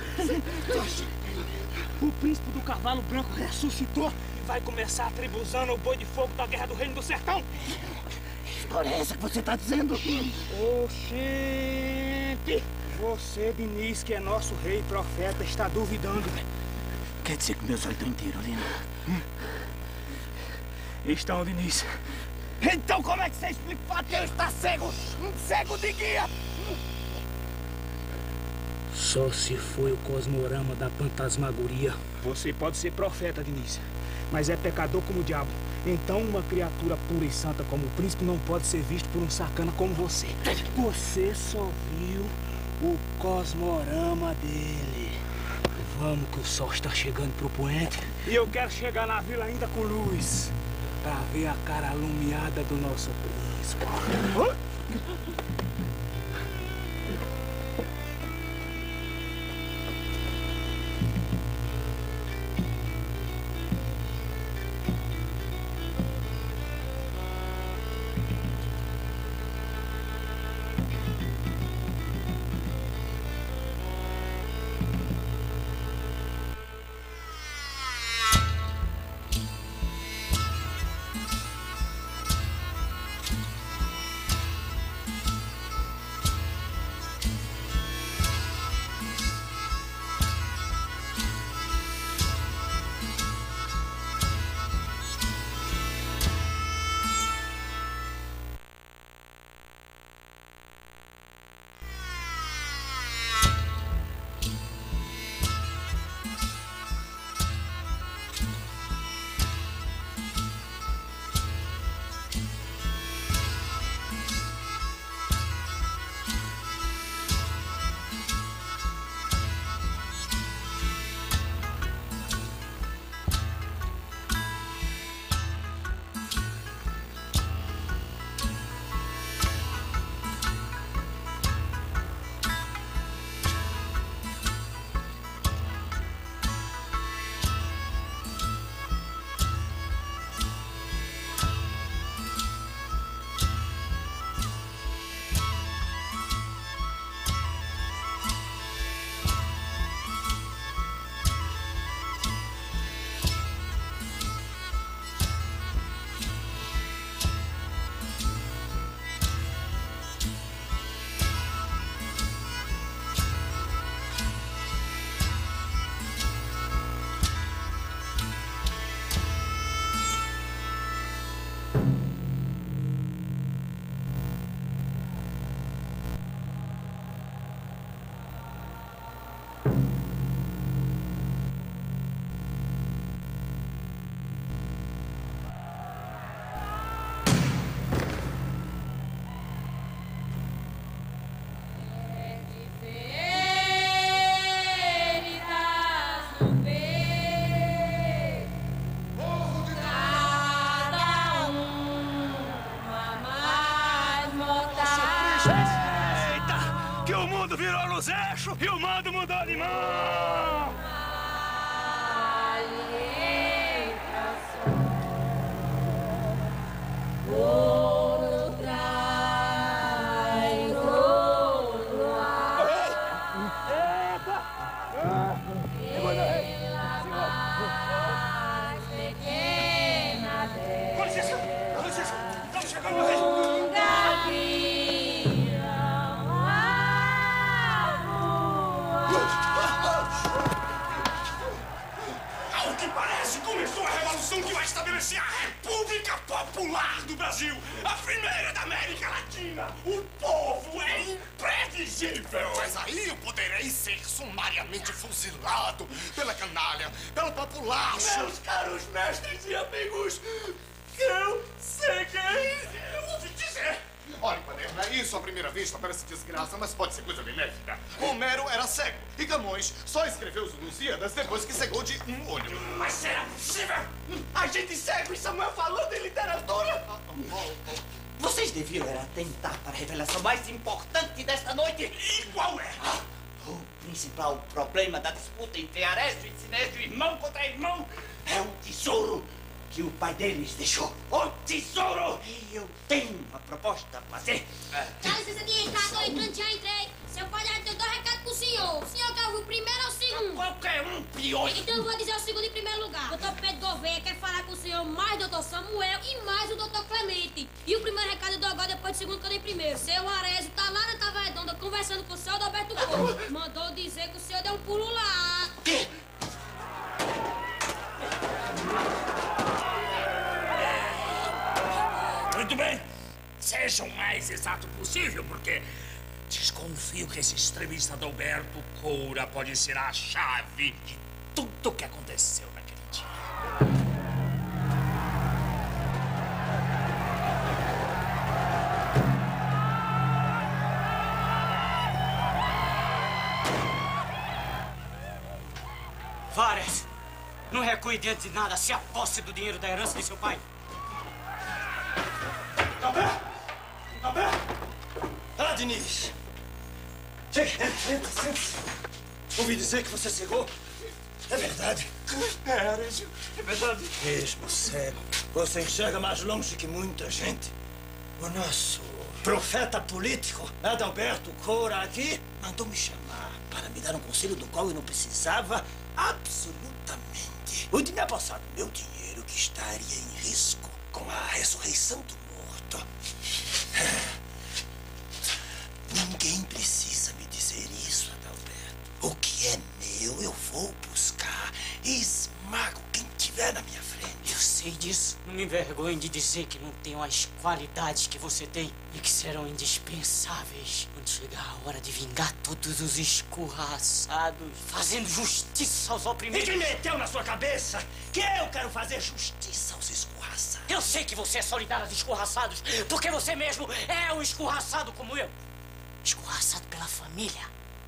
O príncipe do cavalo branco ressuscitou e vai começar a tribuzando o boi de fogo da Guerra do Reino do Sertão. Que história é essa que você está dizendo? Oxente! Você, Diniz, que é nosso rei e profeta, está duvidando.
Quer dizer que meus olhos estão inteiros, Lino?
Estão, Diniz. Então como é que você explica o fato de eu estar cego? Um cego de guia! Só se foi o cosmorama da fantasmagoria. Você pode ser profeta, Diniz, mas é pecador como o diabo. Então uma criatura pura e santa como o príncipe não pode ser visto por um sacana como você. Você só viu o cosmorama dele. Vamos que o sol está chegando pro poente. E eu quero chegar na vila ainda com luz, pra ver a cara alumiada do nosso príncipe. E o mando mudou de mão! Com licença! Estamos chegando no rei! Que vai estabelecer a República Popular do Brasil, a primeira da América Latina. O povo é imprevisível.
Mas aí eu poderei ser sumariamente fuzilado pela canalha, pela população.
Meus caros mestres e amigos, eu ceguei.
Eu ouvi dizer. Olha, Paderna, isso à primeira vista parece desgraça, mas pode ser coisa benéfica. Homero era cego e Camões só escreveu os Lusíadas depois que cegou de um olho.
Mas será possível? A gente cego e Samuel falando em literatura?
Vocês deviam era tentar para a revelação mais importante desta noite.
E qual é?
O principal problema da disputa entre Arésio e Sinésio, irmão contra irmão, é um tesouro que o pai deles deixou. O tesouro! E eu tenho uma proposta a fazer.
Dá licença de entrar, tô entrando, já entrei. Seu pai já deu 2 recados pro senhor. O senhor quer ouvir o primeiro ou o segundo?
Qualquer um, pior.
Então eu vou dizer o segundo em primeiro lugar. Doutor Pedro Gouveia quer falar com o senhor mais o doutor Samuel e mais o doutor Clemente. E o primeiro recado eu dou agora, depois do segundo que eu dei primeiro. Seu Arésio tá lá na Tava Redonda conversando com o senhor Adalberto Couto. Mandou dizer que o senhor deu um pulo lá.
Quê?
Muito bem. Seja o mais exato possível, porque desconfio que esse extremista Adalberto Coura pode ser a chave de tudo o que aconteceu naquele dia.
Vares, não recue diante de nada. Se aposse do dinheiro da herança de seu pai.
Ah, Diniz! Chega, entra, sente-se. Ouvi dizer que você cegou. É verdade.
É, Arésio, é verdade.
Mesmo cego, você enxerga mais longe que muita gente. O nosso profeta político, Adalberto Coura, aqui, mandou me chamar para me dar um conselho do qual eu não precisava absolutamente. O de me apossar do meu dinheiro que estaria em risco com a ressurreição do morto. Ninguém precisa me dizer isso, Adalberto. O que é meu, eu vou buscar e esmago quem tiver na minha frente.
Eu sei disso. Não me envergonhe de dizer que não tenho as qualidades que você tem e que serão indispensáveis quando chegar a hora de vingar todos os escorraçados, fazendo justiça aos oprimidos.
E que meteu na sua cabeça que eu quero fazer justiça aos escorraçados?
Eu sei que você é solidário aos escorraçados, porque você mesmo é um escorraçado como eu. Escorraçado pela família.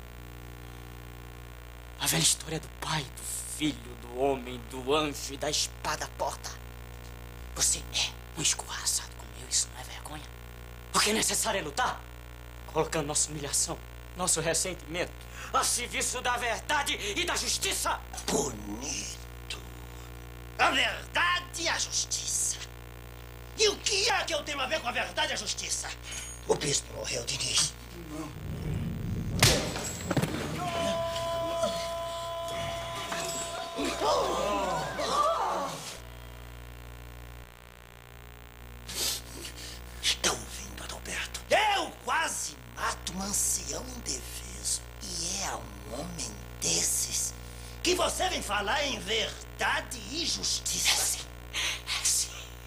A velha história do pai, do filho, do homem, do anjo e da espada porta. Você é um escorraçado como eu, isso não é vergonha? Porque é necessário lutar, colocando nossa humilhação, nosso ressentimento, a serviço da verdade e da justiça.
Bonito. A verdade e a justiça. E o que é que eu tenho a ver com a verdade e a justiça? O bispo morreu, Diniz. Está ouvindo, Adalberto? Eu quase mato um ancião indefeso. E é a um homem desses que você vem falar em verdade e justiça.
Sim.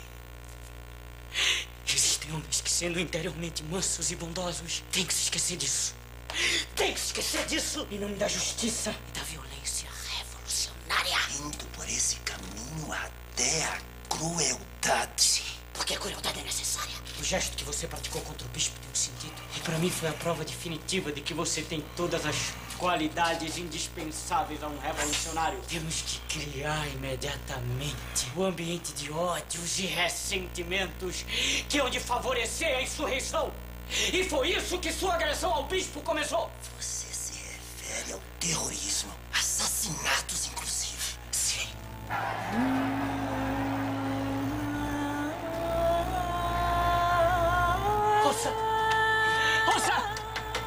Existem homens que, sendo interiormente mansos e bondosos, têm que se esquecer disso. Tem que se esquecer disso em nome da justiça e da violência revolucionária.
Indo por esse caminho até a crueldade.
Sim, porque a crueldade é necessária. O gesto que você praticou contra o bispo tem um sentido. E para mim foi a prova definitiva de que você tem todas as qualidades indispensáveis a um revolucionário. Temos que criar imediatamente o ambiente de ódios e ressentimentos que hão de favorecer a insurreição. E foi isso que sua agressão ao bispo começou.
Você se refere ao terrorismo, assassinatos inclusive.
Sim. Ouça! Ouça!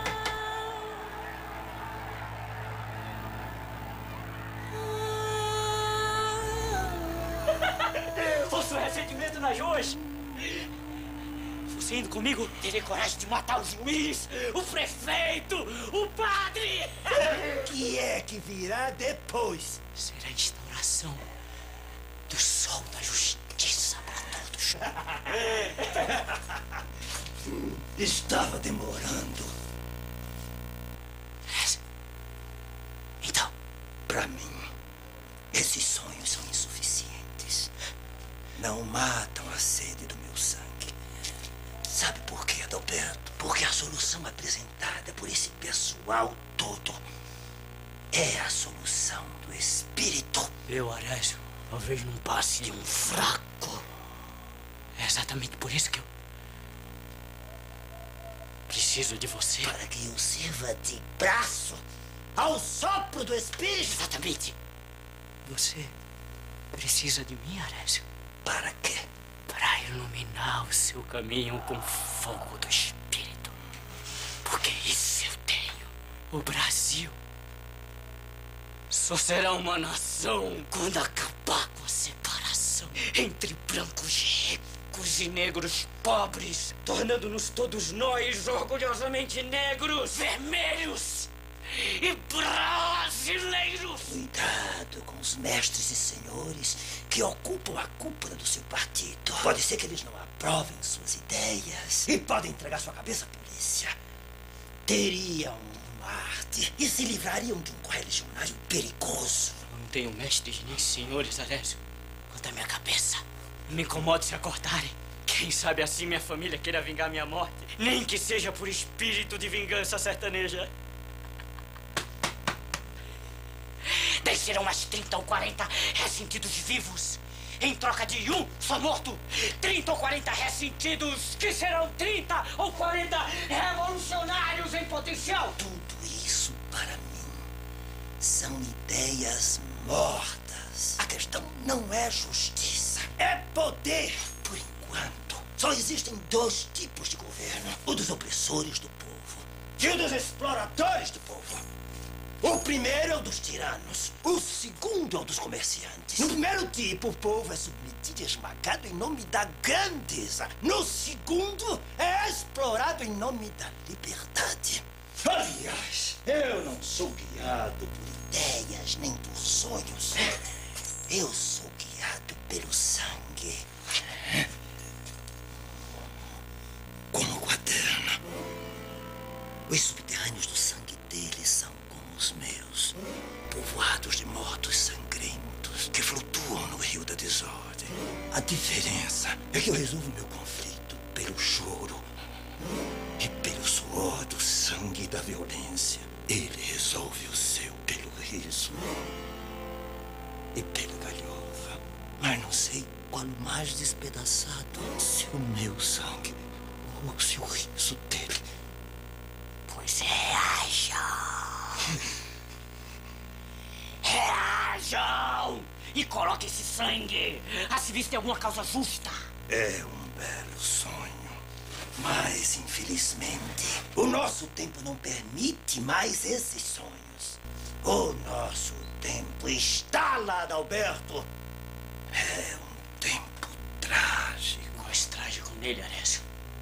Ouça o ressentimento nas ruas! Você indo comigo, terei coragem de matar o juiz, o prefeito, o padre!
O que é que virá depois?
Será a instauração do sol da justiça para todos.
Estava demorando.
Então,
para mim, esses sonhos são insuficientes. Não matam a sede do meu sangue. Sabe por quê, Adalberto, porque a solução apresentada por esse pessoal todo é a solução do espírito.
Eu, Arésio, talvez não passe de um fraco. É exatamente por isso que eu preciso de você.
Para que eu sirva de braço ao sopro do espírito.
Exatamente. Você precisa de mim, Arésio.
Para quê?
Para iluminar o seu caminho com fogo do espírito. Porque isso eu tenho. O Brasil só será uma nação quando acabar com a separação entre brancos ricos e negros pobres, tornando-nos todos nós orgulhosamente negros, vermelhos e brasileiros.
Cuidado com os mestres e senhores que ocupam a cúpula do seu partido. Pode ser que eles não aprovem suas ideias e podem entregar sua cabeça à polícia. Teriam arte e se livrariam de um correligionário perigoso.
Eu não tenho mestres nem senhores, Arésio. Quanto à minha cabeça, não me incomode se a cortarem. Quem sabe assim minha família queira vingar minha morte. Nem que seja por espírito de vingança sertaneja. Descerão mais 30 ou 40 ressentidos vivos. Em troca de um só morto. 30 ou 40 ressentidos, que serão 30 ou 40 revolucionários em potencial.
Tudo isso, para mim, são ideias mortas. A questão não é justiça, é poder. Por enquanto, só existem dois tipos de governo. O dos opressores do povo e o dos exploradores do povo. O primeiro é o dos tiranos. O segundo é o dos comerciantes. No primeiro tipo, o povo é submetido e esmagado em nome da grandeza. No segundo, é explorado em nome da liberdade. Aliás, eu não sou guiado por ideias nem por sonhos. Eu sou guiado pelo sangue. Como Quaterna. Os subterrâneos do sangue deles são os meus, povoados de mortos sangrentos que flutuam no rio da desordem. A diferença é que eu resolvo meu conflito pelo choro e pelo suor do sangue e da violência. Ele resolve o seu pelo riso e pela galhofa. Mas não sei qual o mais despedaçado, se o meu sangue ou se o riso dele.
Pois reajam. Reajam! E coloque esse sangue a se vista em alguma causa justa.
É um belo sonho. Mas, infelizmente, o nosso tempo não permite mais esses sonhos. O nosso tempo está lá, Adalberto. É um tempo trágico.
Mais trágico nele, Arésio.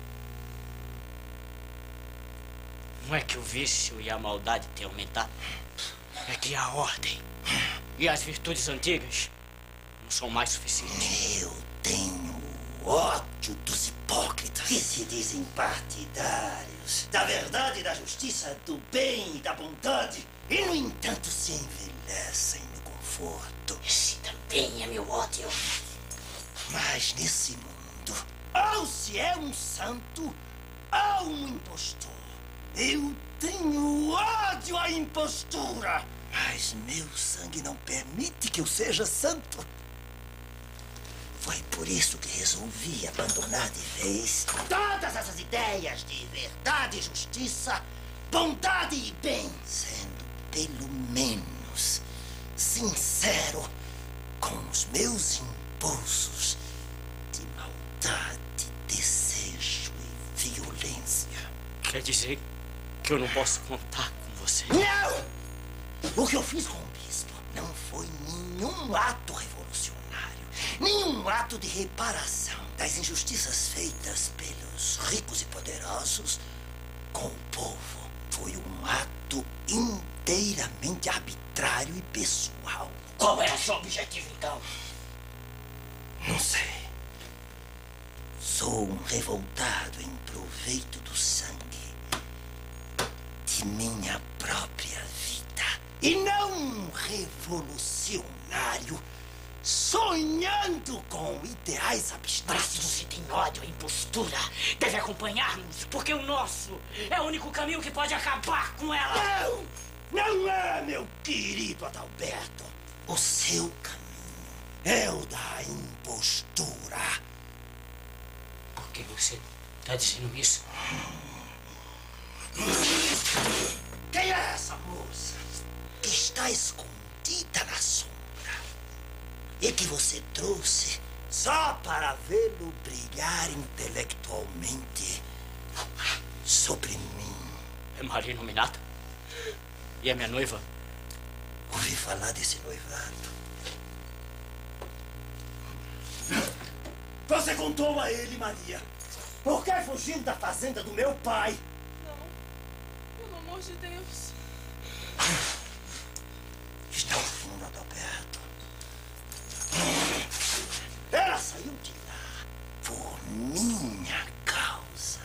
Não é que o vício e a maldade têm aumentado. É que a ordem e as virtudes antigas não são mais suficientes.
Eu tenho ódio dos hipócritas que se dizem partidários da verdade, da justiça, do bem e da bondade e, no entanto, se envelhecem no conforto.
Esse também é meu ódio.
Mas nesse mundo, ou se é um santo ou um impostor. Eu tenho ódio à impostura, mas meu sangue não permite que eu seja santo. Foi por isso que resolvi abandonar de vez todas essas ideias de verdade, justiça, bondade e bem, sendo pelo menos sincero com os meus impulsos de maldade, desejo e violência.
Quer dizer que eu não posso contar com você?
Não! O que eu fiz com o bispo não foi nenhum ato revolucionário, nenhum ato de reparação das injustiças feitas pelos ricos e poderosos com o povo. Foi um ato inteiramente arbitrário e pessoal.
Qual era seu objetivo, então?
Não sei. Sou um revoltado em proveito do sangue de minha própria vida. E não um revolucionário sonhando com ideais abstratos.
Você tem ódio à impostura. Deve acompanhar-nos, porque o nosso é o único caminho que pode acabar com ela.
Não é, meu querido Adalberto. O seu caminho é o da impostura.
Por que você está dizendo isso?
Quem é essa moça que está escondida na sombra e que você trouxe só para vê-lo brilhar intelectualmente sobre mim?
É Maria Nominata? E é minha noiva?
Ouvi falar desse noivado. Você contou a ele, Maria, por que fugiu da fazenda do meu pai?
Pelo amor de Deus.
Está ao fundo, Adalberto. Ela saiu de lá por minha causa.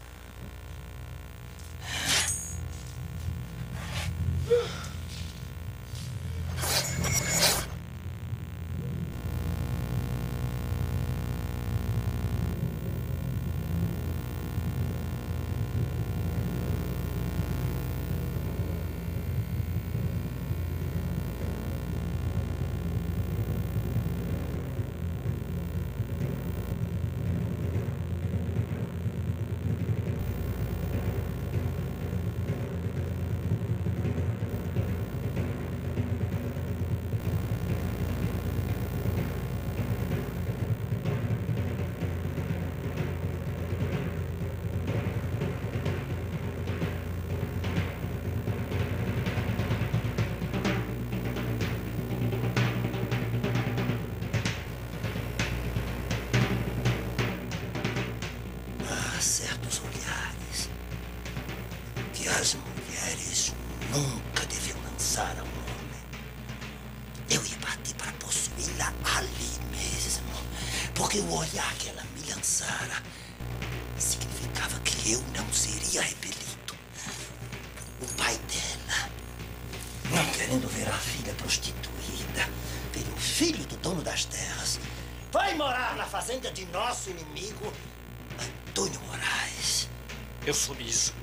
Certos olhares que as mulheres nunca deviam lançar a um homem. Eu ia partir para possuí-la ali mesmo, porque o olhar que ela me lançara significava que eu não seria repelido. O pai dela, não querendo ver a filha prostituída pelo filho do dono das terras, vai morar na fazenda de nosso inimigo, Antônio Moraes.
Eu soube isso.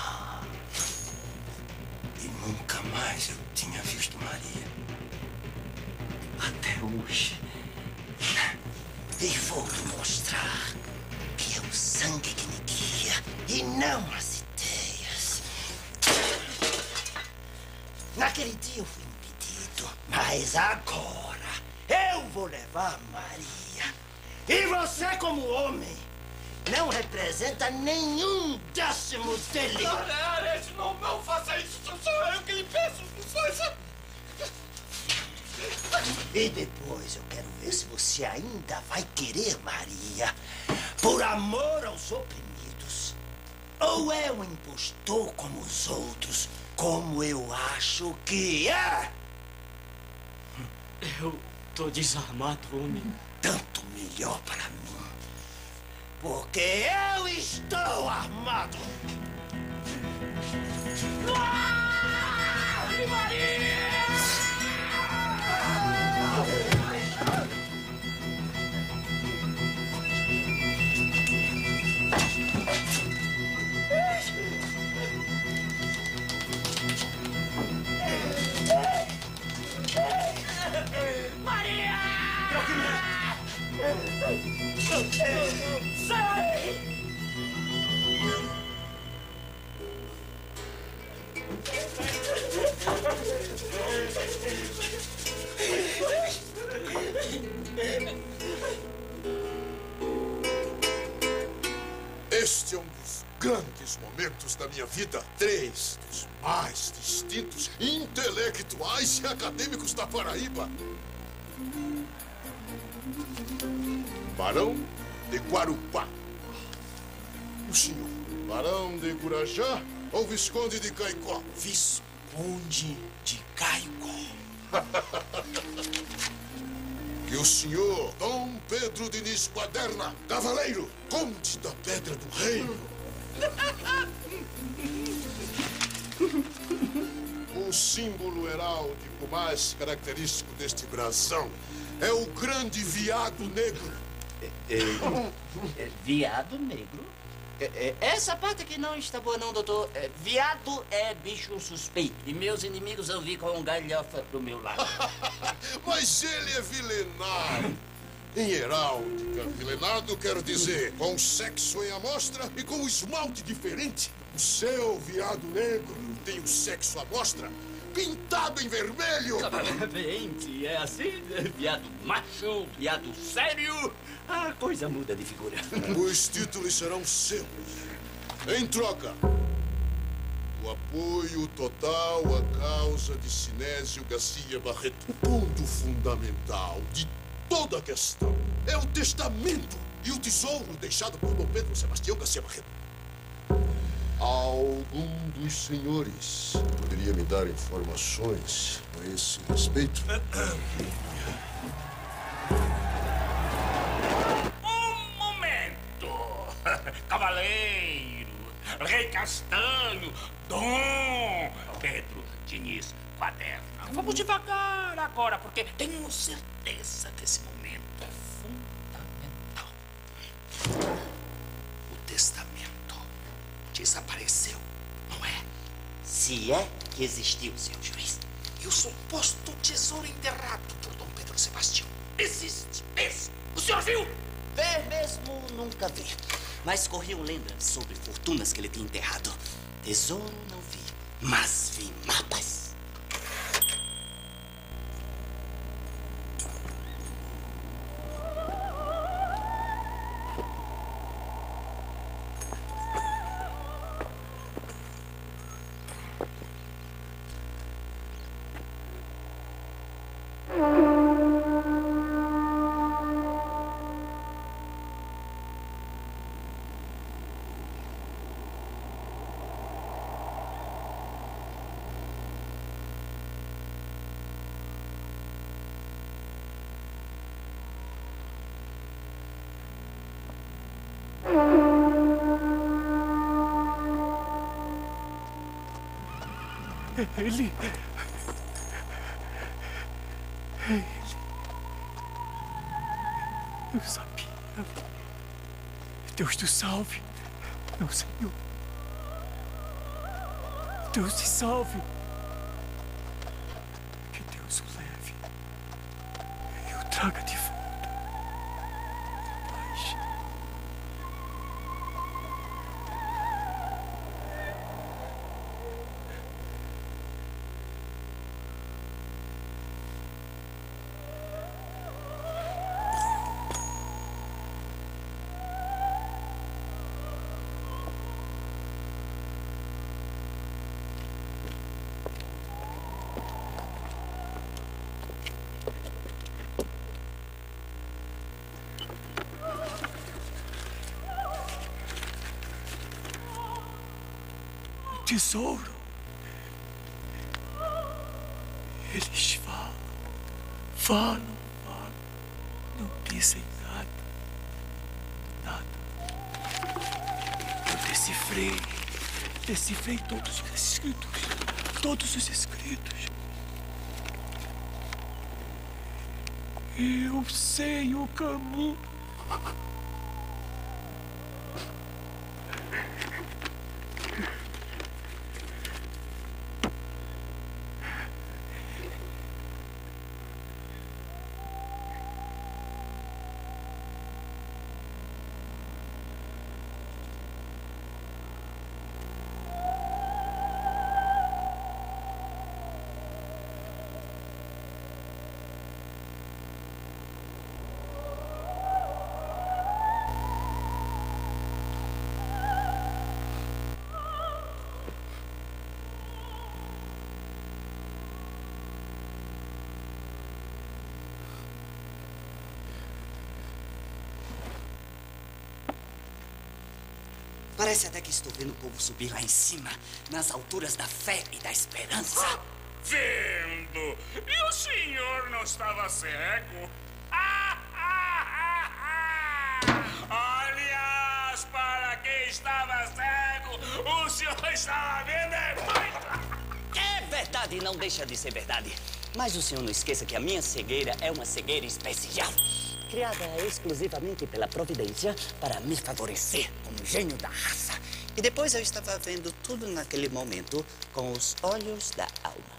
E nunca mais eu tinha visto Maria. Até hoje. E vou lhe mostrar que é o sangue que me guia e não as ideias. Naquele dia eu fui impedido, mas agora eu vou levar Maria. E você, como homem, não representa nenhum décimo dele.
Não, não faça isso. Sou eu que lhe peço.
E depois eu quero ver se você ainda vai querer Maria por amor aos oprimidos. Ou é um impostor como os outros, como eu acho que é.
Eu tô desarmado, homem.
Tanto melhor para mim. Porque eu estou armado!
Maria!
Sai!
Este é um dos grandes momentos da minha vida. 3 dos mais distintos intelectuais e acadêmicos da Paraíba. Barão de Guarupá. O senhor, Barão de Gurajá ou Visconde de Caicó?
Visconde de Caicó.
Que o senhor, Dom Pedro Diniz Quaderna, cavaleiro, conde da Pedra do Reino. O símbolo heráldico mais característico deste brasão É o grande viado negro.
Viado negro? Essa parte aqui não está boa não, doutor. Viado é bicho suspeito. E meus inimigos eu vi com galhofa pro meu lado.
Mas ele é vilenário. Em heráldica, milenado quer dizer com sexo em amostra e com esmalte diferente. O seu viado negro tem o sexo à mostra pintado em vermelho.
Exatamente, é assim? Viado macho, viado sério. A coisa muda de figura.
Os títulos serão seus. Em troca, o apoio total à causa de Sinésio Garcia Barreto. Ponto fundamental de toda a questão é o testamento e o tesouro deixado por Dom Pedro Sebastião Garcia Barreto. Algum dos senhores poderia me dar informações a esse respeito?
Um momento! Cavaleiro, Rei Castanho, Dom Pedro Diniz Quaderno. Vamos devagar agora, porque tenho certeza que esse momento é fundamental. O testamento desapareceu, não é?
Se é que existiu, senhor juiz.
E o suposto tesouro enterrado por Dom Pedro Sebastião existe mesmo. O senhor viu?
Ver mesmo nunca vi. Mas corriam lendas sobre fortunas que ele tinha enterrado. Tesouro não vi, mas vi mapas.
Ele... Eu sabia. Deus te salve, meu Senhor. Deus te salve. Que Deus o leve e o traga de volta. Paz. Tesouro. Eles falam. Não dizem nada. Eu decifrei todos os escritos. Eu sei o caminho.
Parece até que estou vendo o povo subir lá em cima, nas alturas da fé e da esperança.
Vendo? E o senhor não estava cego? Aliás, para quem estava cego, o senhor estava vendo.
É verdade, não deixa de ser verdade. Mas o senhor não esqueça que a minha cegueira é uma cegueira especial. Criada exclusivamente pela providência para me favorecer como gênio da raça. E depois eu estava vendo tudo naquele momento com os olhos da alma.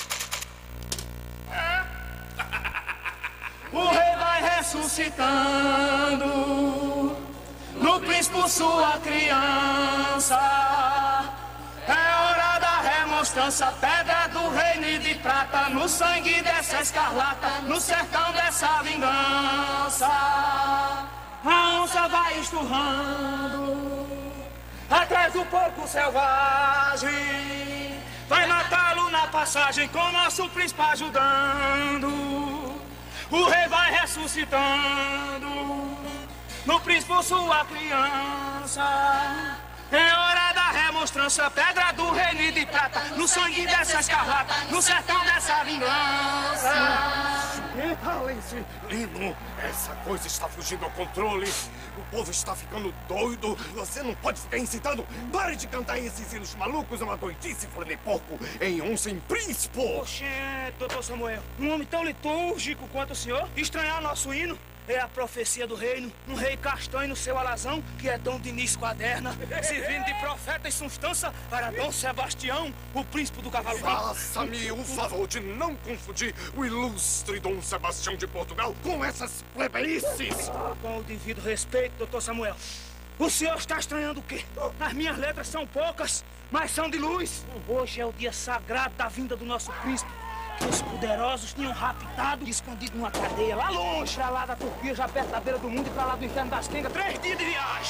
O rei vai ressuscitando, no príncipe sua criança. É hora da remonstrança, pedra do reino de prata, no sangue dessa escarlata, no sertão dessa vingança. A onça vai esturrando, atrás do porco selvagem, vai matá-lo na passagem, com nosso príncipe ajudando. O rei vai ressuscitando, no príncipe sua criança. É hora da remonstrança, pedra do reino de prata, no sangue dessa escarlata, no sertão dessa vingança.
Calem-se, Lino. Essa coisa está fugindo ao controle. O povo está ficando doido. Você não pode ficar incitando. Pare de cantar esses hinos malucos. É uma doidice, flor de porco. Em onça, em príncipe.
Oxê, doutor Samuel, um homem tão litúrgico quanto o senhor, estranhar nosso hino é a profecia do reino. Um rei castanho no seu alazão, que é Dom Dinis Quaderna, servindo de profeta e substância para Dom Sebastião, o príncipe do cavalo branco.
Faça-me o favor de não confundir o ilustre Dom Sebastião de Portugal com essas plebeices.
Com o devido respeito, doutor Samuel, o senhor está estranhando o quê? As minhas letras são poucas, mas são de luz. Hoje é o dia sagrado da vinda do nosso príncipe. Os poderosos tinham raptado e escondido numa cadeia lá longe, pra lá da Turquia, já perto da beira do mundo, e pra lá do inferno das Quengas, 3 dias de viagem.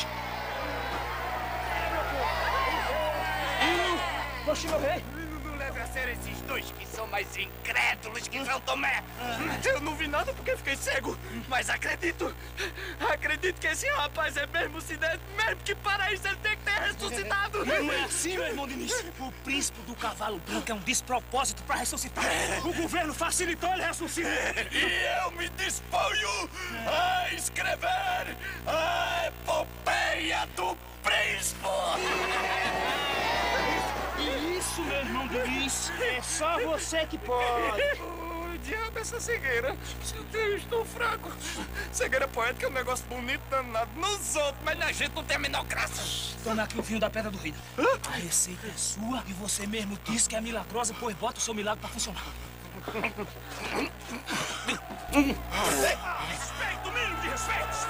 Oxi, meu rei.
Não leve a sério esses dois que são mais incrédulos que São Tomé. Eu não vi nada porque fiquei cego, mas acredito que esse rapaz é mesmo Sinésio, mesmo que para isso ele tem que ter ressuscitado.
Não é assim, meu irmão Dinis. O príncipe do cavalo branco é um despropósito para ressuscitar. O governo facilitou ele ressuscitar.
E eu me disponho a escrever a epopeia do príncipe.
Isso, meu irmão Dinis, é só você que pode.
O diabo, essa cegueira. Meu Deus, estou fraco. Cegueira poética é um negócio bonito danado nos outros, mas na gente não tem a menor graça.
Toma aqui o vinho da Pedra do Reino. A receita é sua e você mesmo disse que é milagrosa, pois bota o seu milagre para funcionar.
Respeito, mínimo de respeito.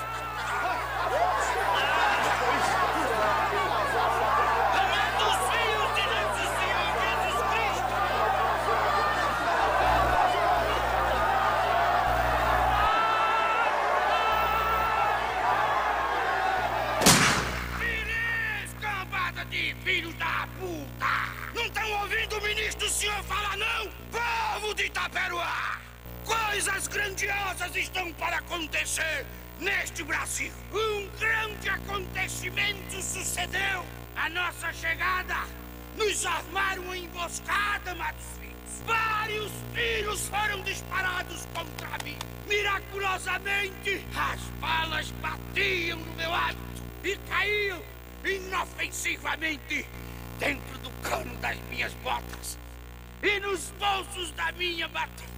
Filho da puta! Não estão ouvindo o ministro do senhor falar, não? Povo de Itaperuá! Coisas grandiosas estão para acontecer neste Brasil. Um grande acontecimento sucedeu. A nossa chegada. Nos armaram uma emboscada, Matos Filhos. Vários tiros foram disparados contra mim. Miraculosamente, as balas batiam no meu hábito e caíam inofensivamente dentro do cano das minhas botas e nos bolsos da minha batina.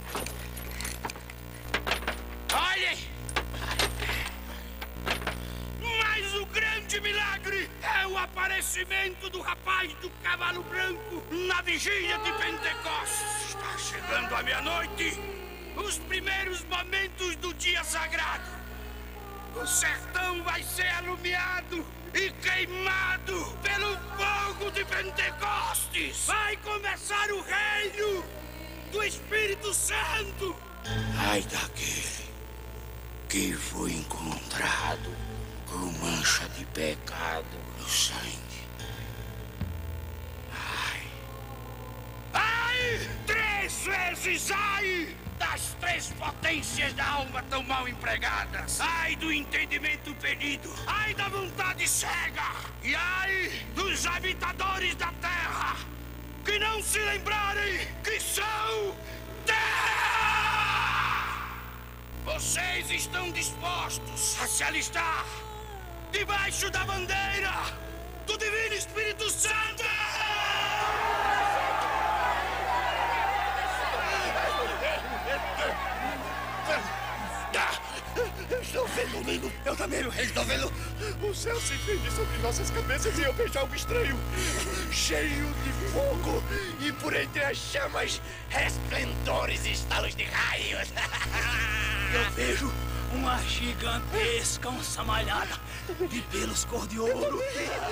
Olhem! Mas o grande milagre é o aparecimento do rapaz do cavalo branco na vigília de Pentecostes. Está chegando a meia-noite, os primeiros momentos do dia sagrado. O sertão vai ser alumiado e queimado pelo fogo de Pentecostes. Vai começar o reino do Espírito Santo. Ai daquele que foi encontrado com mancha de pecado no sangue. Ai, 3 vezes ai! Das 3 potências da alma tão mal empregadas. Ai do entendimento perdido. Ai da vontade cega. E ai dos habitadores da terra que não se lembrarem que são terra. Vocês estão dispostos a se alistar debaixo da bandeira do Divino Espírito Santo? meu rei novelo, o céu se fende sobre nossas cabeças e eu vejo algo estranho, cheio de fogo e por entre as chamas, resplendores e estalos de raios.
Eu vejo uma gigantesca onça malhada de pelos cor de ouro,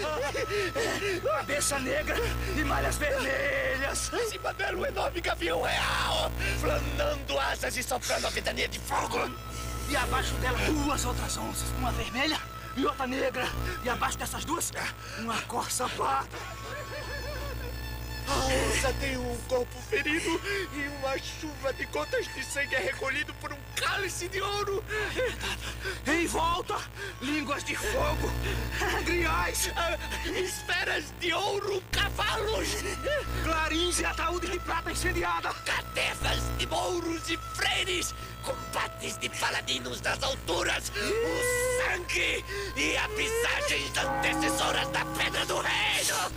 cabeça negra e malhas vermelhas.
Acima dela um enorme gavião real, flanando asas e soprando a ventania de fogo.
E abaixo dela 2 outras onças, uma vermelha e outra negra. E abaixo dessas 2, uma corça parda.
A onça tem um corpo ferido e uma chuva de gotas de sangue é recolhido por um cálice de ouro.
Em volta, línguas de fogo, griais,
esferas de ouro, cavalos,
clarins e ataúde de prata incendiada,
catifas de mouros e freires, combates de paladinos das alturas, o sangue e a visagens antecessoras da Pedra do Reino.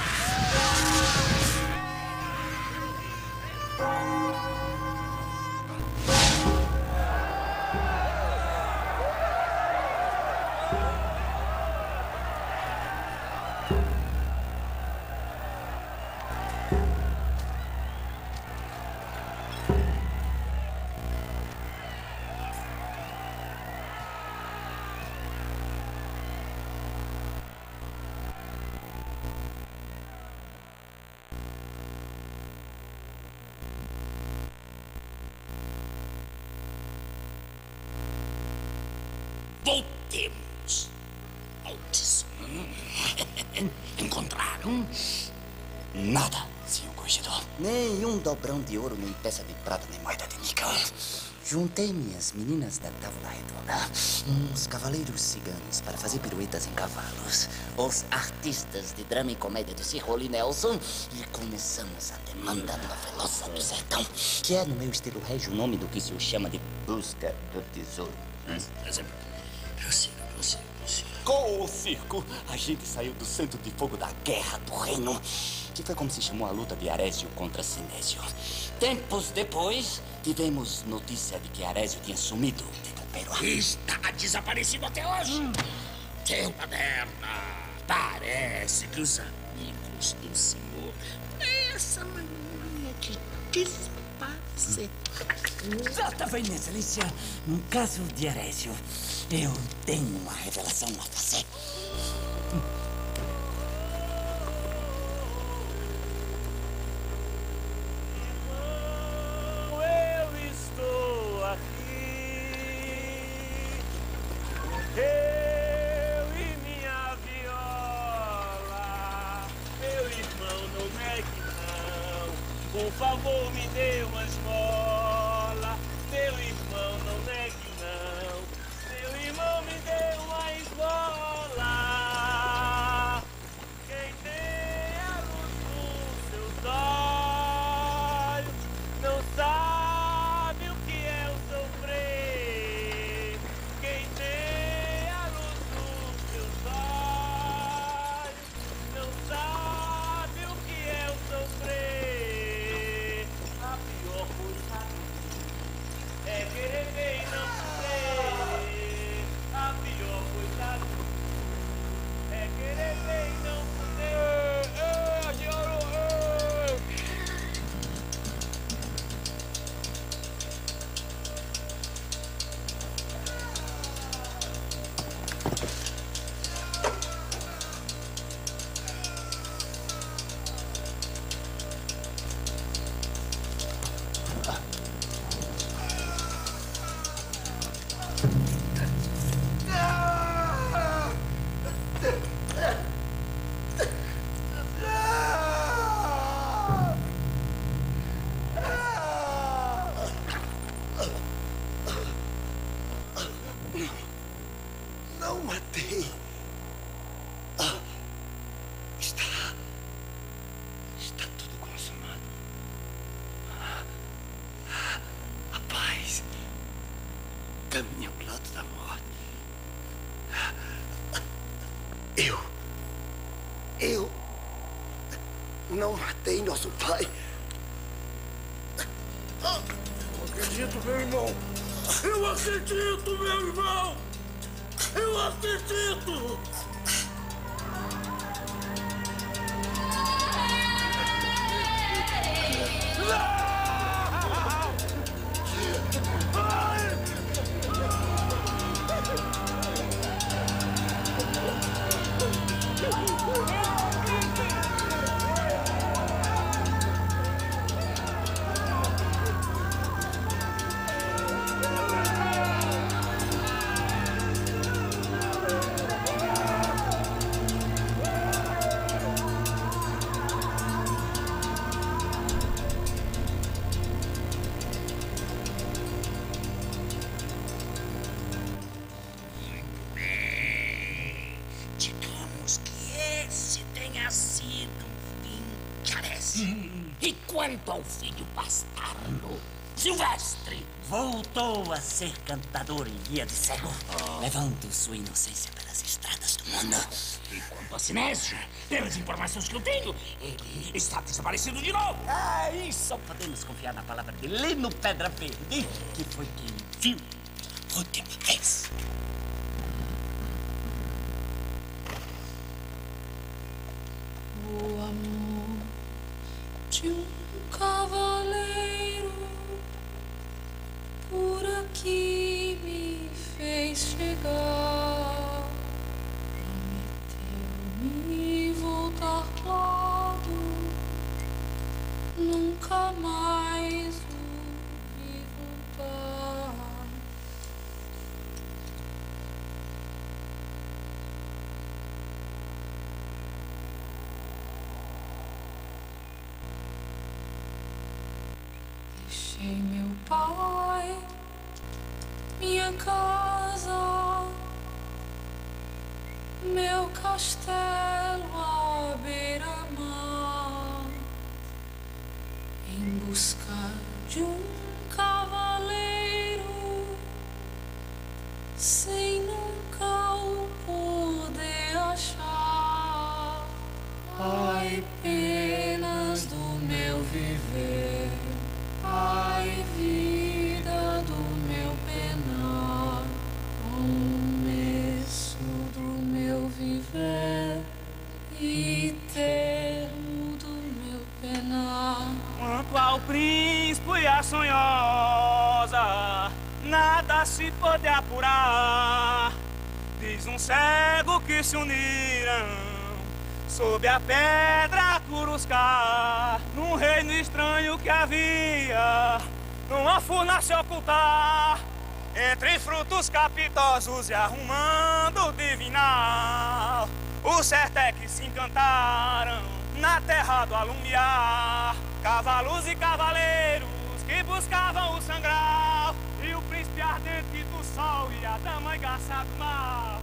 Voltemos ao tesouro. Encontraram?
Nada, senhor corregedor. Nenhum dobrão de ouro, nem peça de prata, nem moeda de níquel. Juntei minhas meninas da Távola Redonda, uns cavaleiros ciganos para fazer piruetas em cavalos, os artistas de drama e comédia do Sir Rolly Nelson e começamos a demanda novelosa do sertão, que é, no meu estilo régio, o nome do que se chama de busca do tesouro. Com o circo, a gente saiu do centro de fogo da Guerra do Reino, que foi como se chamou a luta de Arésio contra Sinésio. Tempos depois, tivemos notícia de que Arésio tinha sumido de Taperoá.
Está desaparecido até hoje. Seu Taberna, parece que os amigos do senhor têm essa mania de desaparecer.
Exata, Vossa Excelência, no caso de Arésio, eu tenho uma revelação a fazer.
Eu estou aqui, eu e minha viola. Meu irmão, não negue não, por favor me dê uma esmola. Meu irmão, não negue não, meu irmão me dê uma esmola. Quem tem a luz nos seus olhos não sabe o que é o sofrer. Quem tem a luz nos seus olhos não sabe o que é o sofrer. A pior coisa é querer ver e não poder. A pior coisa é querer ver e não poder.
Não matei. Está tudo consumado. A paz caminha ao lado da morte. Eu não matei nosso pai.
Não acredito, meu irmão. Eu acredito, meu irmão.
Eu acredito! E quanto ao filho bastardo, Silvestre?
Voltou a ser cantador e guia de cego, levando sua inocência pelas estradas do mundo.
E quanto a Sinésio, pelas informações que eu tenho, ele está desaparecido de novo.
E só podemos confiar na palavra de Lino Pedra Verde, que foi quem viu a última vez.
O amor de um cavaleiro por aqui me fez chegar. Prometeu-me voltar claro, nunca mais o vi voltar. Deixei meu pai, minha casa, meu castelo à beira-mar, em busca de um cavaleiro, sem nunca o poder achar. Ai, penas do meu viver, ai, vida do meu penar, começo do meu viver e termo do meu penar.
Quanto ao príncipe e a sonhosa, nada se pode apurar. Diz um cego que se uniram sob a pedra Curuscá, num reino estranho que havia numa furna se ocultar, entre frutos capitosos e arrumando o divinal. O certo é que se encantaram na terra do alumiar, cavalos e cavaleiros que buscavam o sangral, e o príncipe ardente do sol e a dama engarçada do mar.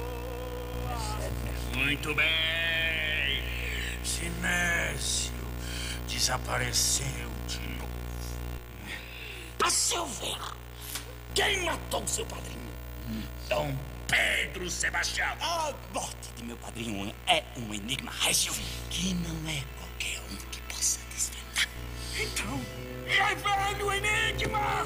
Muito bem. Sinésio desapareceu de novo. A seu ver, quem matou seu padrinho? Dom Pedro Sebastião.
A morte de meu padrinho é um enigma régio que não é qualquer um que possa desvendar.
Então, revele o enigma!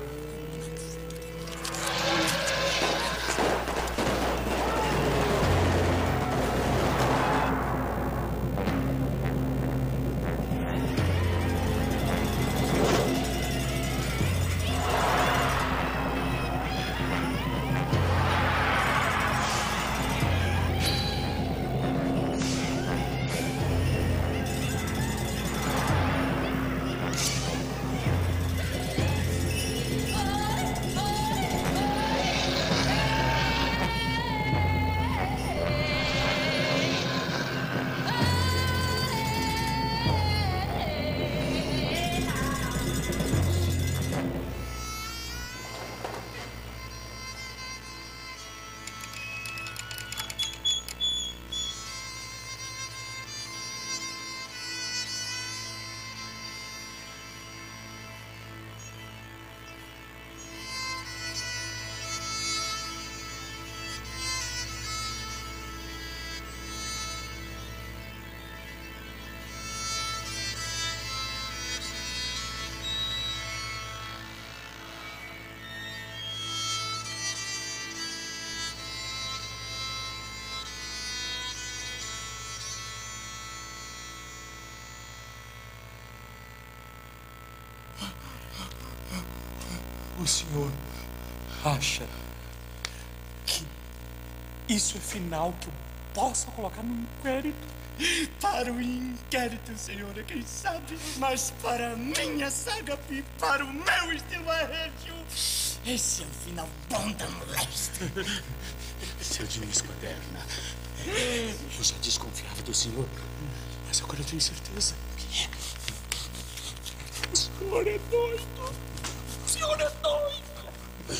O senhor acha que isso é final que eu possa colocar no inquérito?
Para o inquérito, senhora, quem sabe? Mas para a minha saga e para o meu estilo arrejo, esse é o final bom da moléstia.
Seu Diniz Quaderna, eu já desconfiava do senhor, mas agora eu tenho certeza que o senhor é doido. O senhor é doido.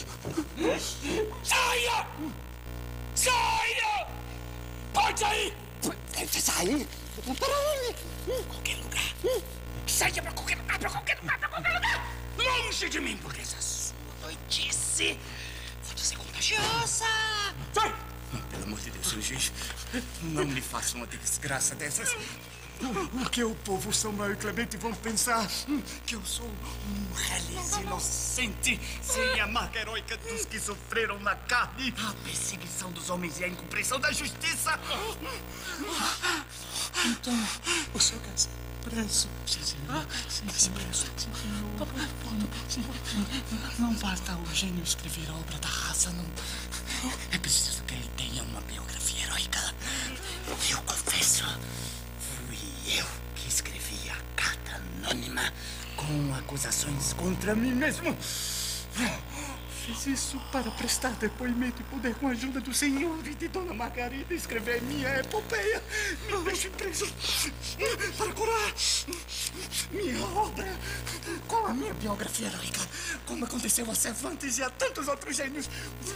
Saia! Saia! Pode sair!
Sair? Para onde? Qualquer lugar. Saia para qualquer lugar, para qualquer lugar, para qualquer lugar. Longe de mim, porque essa sua doidice pode ser contagiosa. Sai! Pelo amor de Deus, seu juiz, não me faça uma desgraça dessas. Porque o povo São Maio e Clemente vão pensar que eu sou um reles inocente, sem a marca heróica dos que sofreram na carne a perseguição dos homens e a incompreensão da justiça.
Então, o senhor quer ser preso? Sim. Não basta o gênio escrever a obra da raça, não.
É preciso que ele tenha uma biografia heróica. Eu confesso, fui eu que escrevi a carta anônima com acusações contra mim mesmo.
Fiz isso para prestar depoimento e poder, com a ajuda do senhor e de Dona Margarida, escrever minha epopeia. Me deixe preso para curar minha obra
com a minha biografia heróica, como aconteceu a Cervantes e a tantos outros gênios.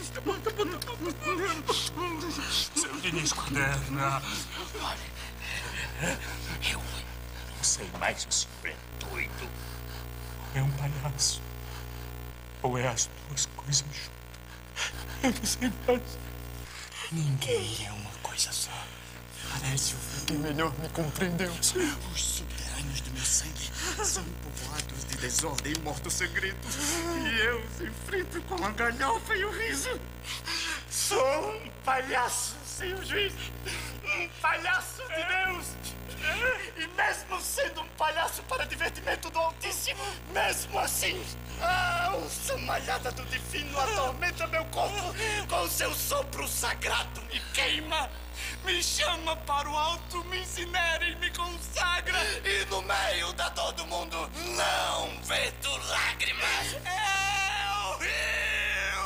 Seu Diniz Quaderna, olha, eu não sei mais, o senhor é doido. É um palhaço. Ou é as duas coisas juntas? Eu não sei mais.
Ninguém é uma coisa só.
Parece que melhor me compreendeu.
Os subterrâneos do meu sangue são povoados de desordem e mortos sangrentos. E eu os enfrento com a galhofa e o riso. Sou um palhaço, senhor juiz. Um palhaço de Deus. E mesmo sendo um palhaço para divertimento do Altíssimo, mesmo assim, a onça malhada do divino atormenta meu corpo, com seu sopro sagrado me queima, me chama para o alto, me incinera e me consagra, e no meio da dor do mundo não verto lágrimas. Eu rio!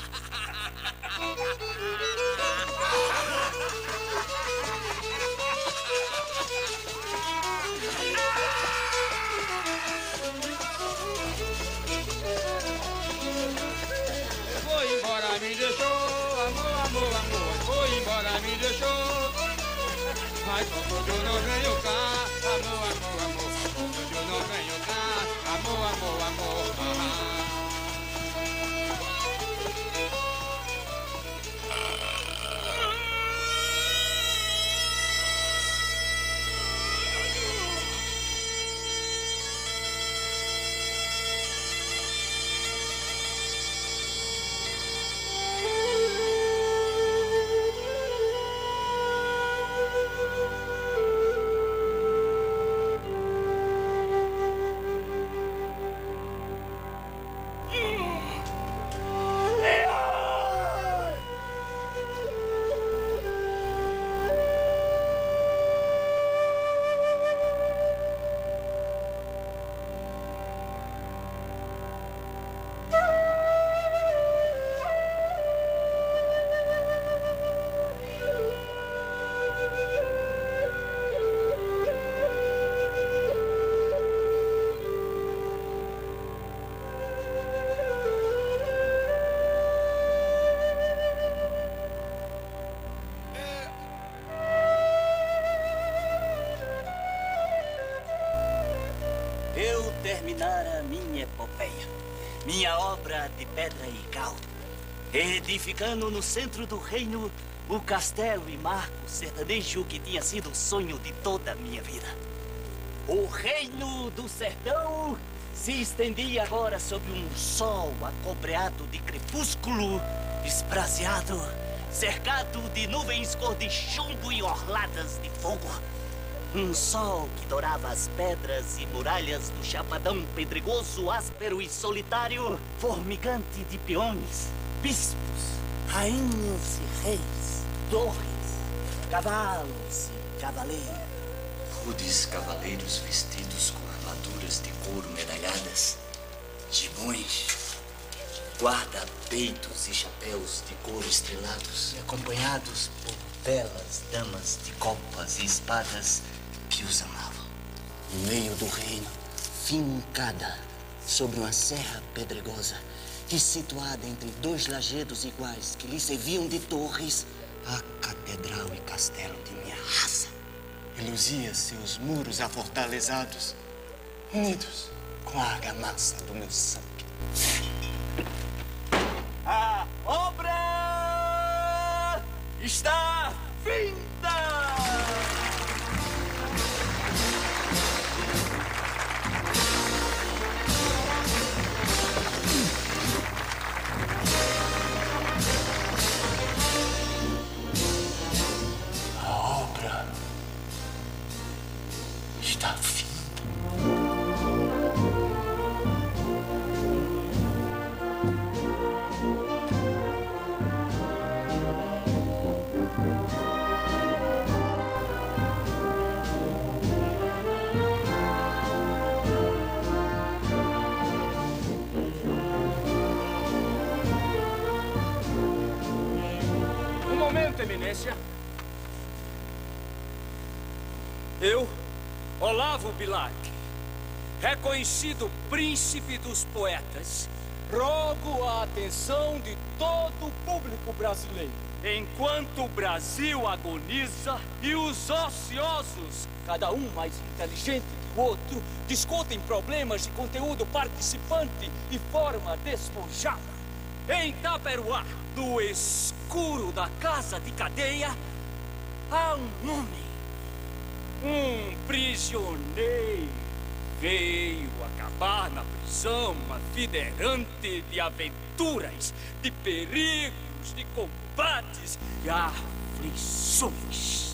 Foi embora, me deixou, amor, foi embora, me deixou. Mas quando eu não venho cá, amor, quando eu não venho cá, amor.
Eu terminara minha epopeia, minha obra de pedra e cal, edificando no centro do reino o castelo e marco sertanejo que tinha sido o sonho de toda a minha vida. O reino do sertão se estendia agora sob um sol acobreado de crepúsculo esbraseado, cercado de nuvens cor de chumbo e orladas de fogo. Um sol que dourava as pedras e muralhas do chapadão pedregoso, áspero e solitário, formigante de peões, bispos, rainhas e reis, torres, cavalos e cavaleiros.
Rudes cavaleiros vestidos com armaduras de couro medalhadas, gibões, guarda-peitos e chapéus de couro estrelados, e acompanhados por belas damas de copas e espadas que os amavam. No meio do reino, fincada sobre uma serra pedregosa e situada entre dois lajedos iguais que lhe serviam de torres, a catedral e castelo de minha raça reluzia seus muros afortalezados, unidos com a argamassa do meu sangue.
A obra está finda!
A obra está finda.
Um momento, Eminência. Eu, Olavo Bilac, reconhecido príncipe dos poetas, rogo a atenção de todo o público brasileiro. Enquanto o Brasil agoniza e os ociosos, cada um mais inteligente que o outro, discutem problemas de conteúdo participante e forma despojada, em Taperoá, no escuro da casa de cadeia, há um homem, um prisioneiro, veio acabar na prisão, uma vida errante de aventuras, de perigos, de combates e aflições.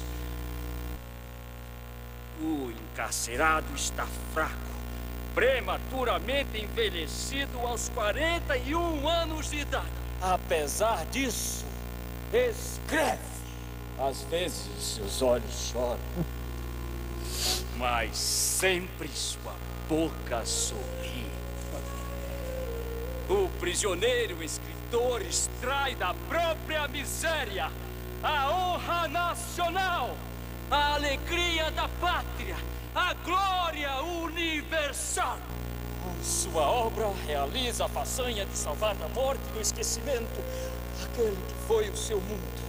O encarcerado está fraco, prematuramente envelhecido aos 41 anos de idade. Apesar disso, escreve. Às vezes seus olhos choram, mas sempre sua boca sorri. O prisioneiro escritor extrai da própria miséria a honra nacional, a alegria da pátria, a glória universal. Sua obra realiza a façanha de salvar da morte e do esquecimento aquele que foi o seu mundo,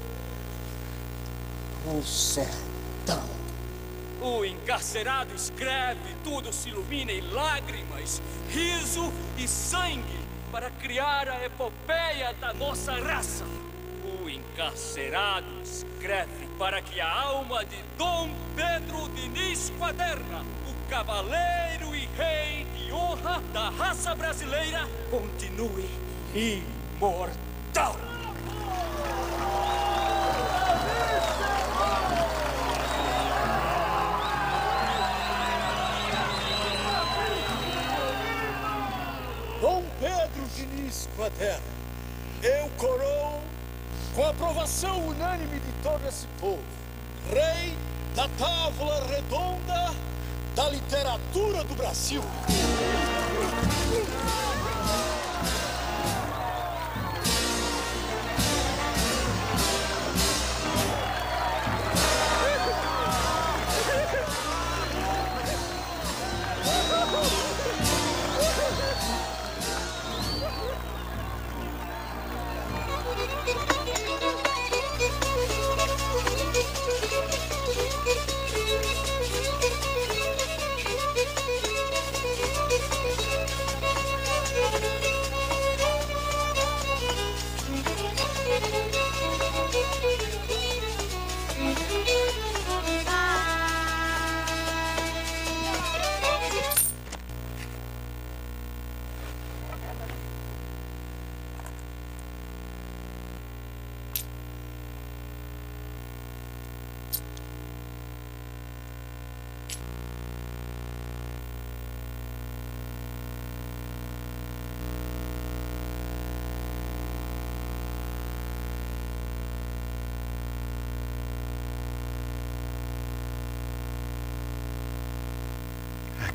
o sertão. O encarcerado escreve, tudo se ilumina em lágrimas, riso e sangue para criar a epopeia da nossa raça. O encarcerado escreve para que a alma de Dom Pedro Diniz Quaderna, o cavaleiro e rei de honra da raça brasileira, continue imortal.
Dom Pedro Diniz Quaderna, eu coroo, com a aprovação unânime de todo esse povo, rei da tábua redonda da literatura do Brasil.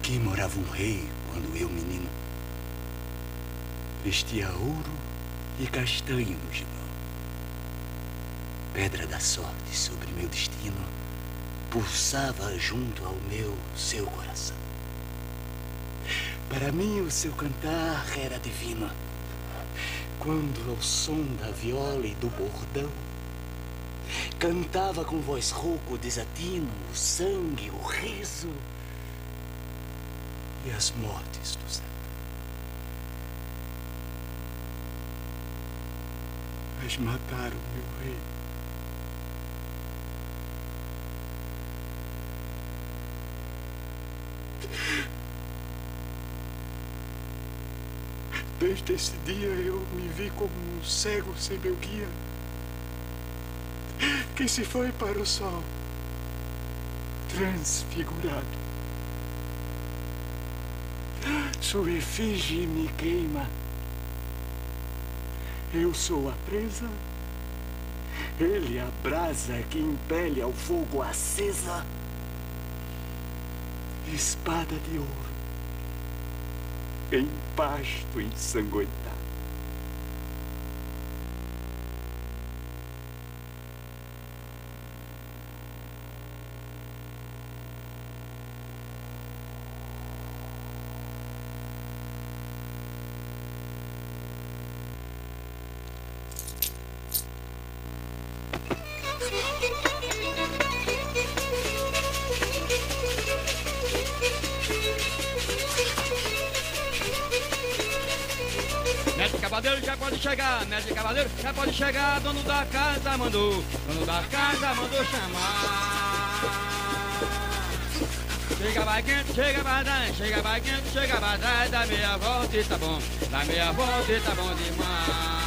Aqui morava um rei quando eu, menino, vestia ouro e castanho no gibão. Pedra da sorte sobre meu destino pulsava junto ao seu coração. Para mim, o seu cantar era divino. Quando, ao som da viola e do bordão, cantava com voz rouca o desatino, o sangue, o riso e as mortes do céu. Mas mataram meu rei. Desde esse dia eu me vi como um cego sem meu guia, que se foi para o sol, transfigurado. Sua efígie me queima. Eu sou a presa, ele a brasa que impele ao fogo acesa, espada de ouro em pasto ensanguentado.
Mestre Cavaleiro já pode chegar, mestre Cavaleiro já pode chegar, dono da casa mandou chamar. Chega vai quente, chega vai trás, chega vai quente, chega vai trás, dá meia volta e tá bom, dá meia volta e tá bom demais.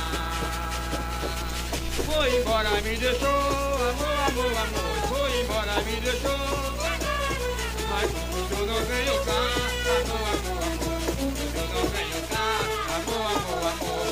Foi embora, me deixou, amor, amor, amor, foi embora, me deixou. Mas eu não venho cá, amor, amor, amor, eu não venho cá, amor, amor, amor.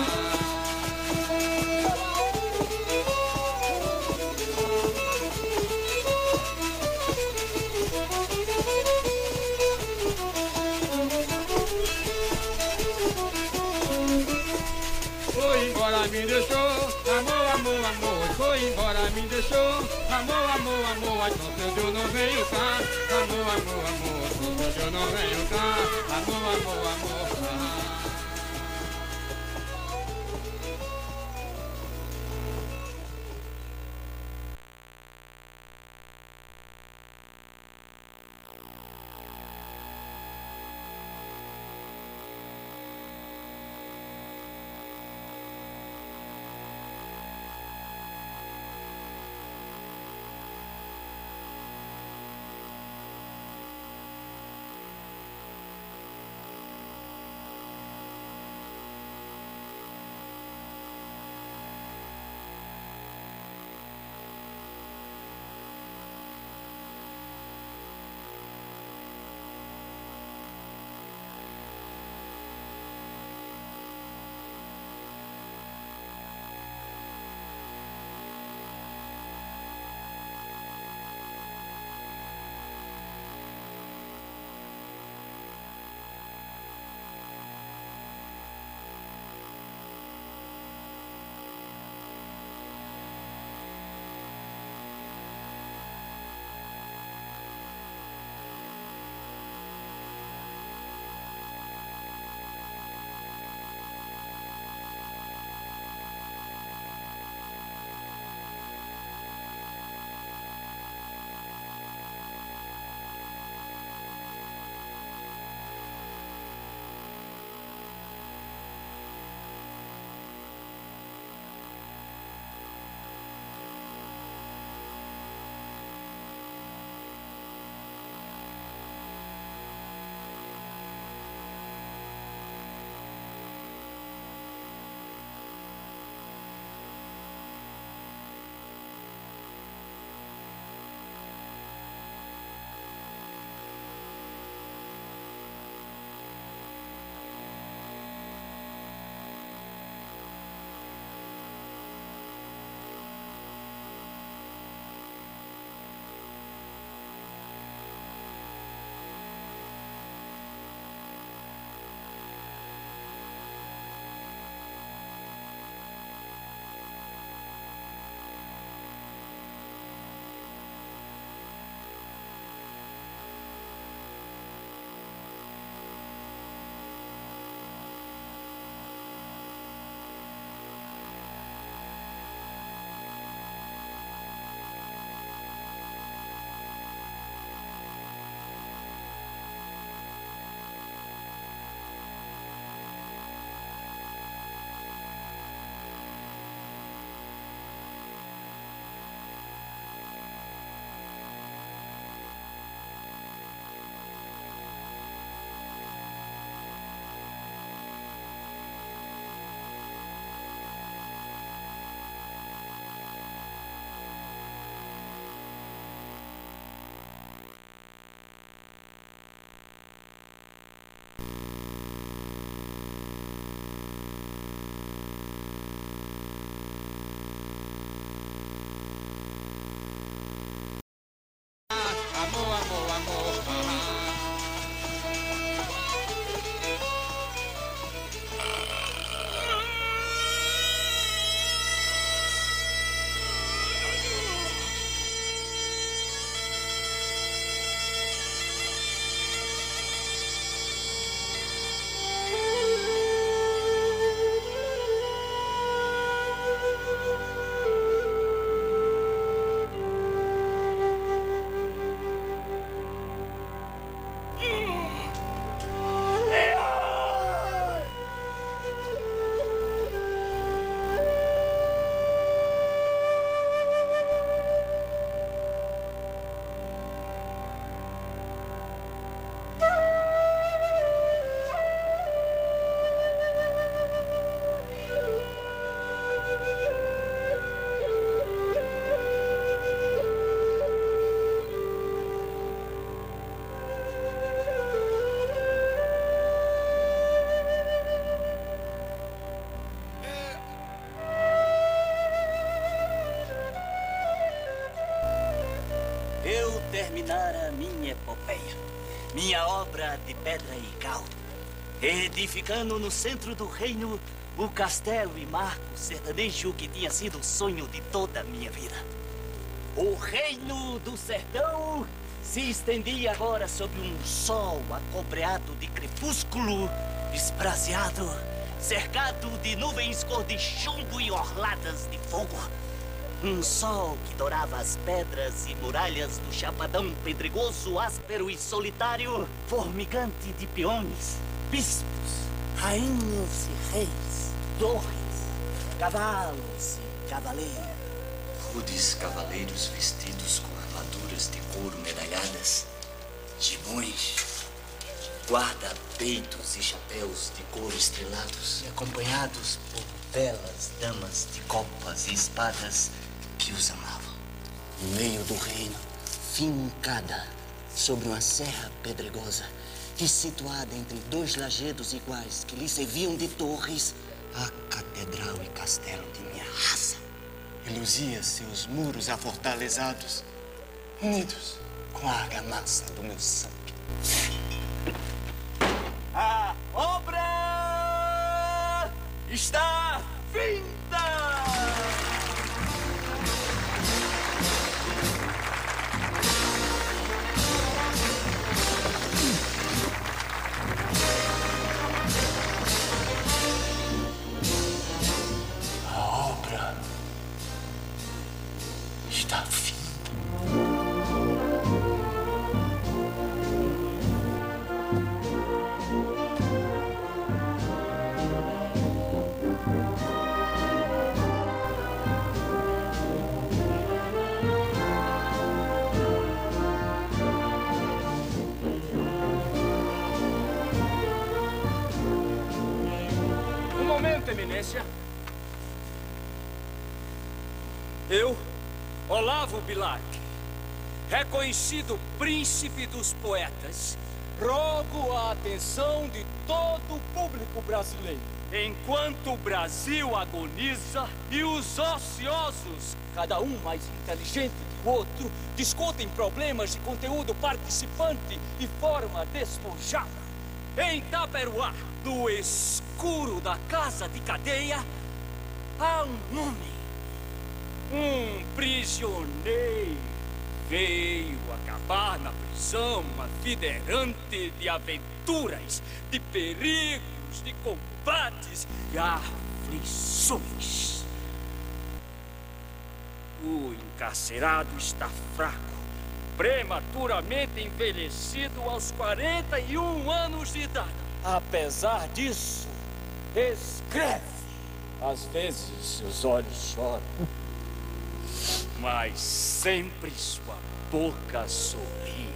Foi embora, me deixou, amor, amor, amor. Foi embora, me deixou, amor, amor, amor. Então eu não venho cá, amor, amor, amor. Eu não venho cá, amor, amor, amor.
terminar a minha epopeia, minha obra de pedra e cal, edificando no centro do reino o castelo e marco sertanejo que tinha sido o sonho de toda a minha vida. O reino do sertão se estendia agora sob um sol acobreado de crepúsculo esbraseado, cercado de nuvens cor de chumbo e orladas de fogo. Um sol que dourava as pedras e muralhas do chapadão pedregoso, áspero e solitário, formigante de peões, bispos, rainhas e reis, torres, cavalos e cavaleiros.
Rudes cavaleiros vestidos com armaduras de couro medalhadas, gibões, guarda-peitos e chapéus de couro estrelados, e acompanhados por belas damas de copas e espadas que os amavam.
No meio do reino, fincada sobre uma serra pedregosa e situada entre dois lajedos iguais que lhe serviam de torres, a catedral e castelo de minha raça reluzia seus muros afortalezados, unidos com a argamassa do meu sangue. A obra está finda! Está finda.
Um momento, Eminência. Eu, Olavo Bilac, reconhecido príncipe dos poetas, rogo a atenção de todo o público brasileiro. Enquanto o Brasil agoniza e os ociosos, cada um mais inteligente que o outro, discutem problemas de conteúdo participante e forma despojada, em Taperoá, do escuro da casa de cadeia, há um homem. Um prisioneiro veio acabar na prisão, uma vida errante de aventuras, de perigos, de combates e aflições. O encarcerado está fraco, prematuramente envelhecido aos 41 anos de idade. Apesar disso, escreve. Às vezes seus olhos choram, mas sempre sua boca sorri.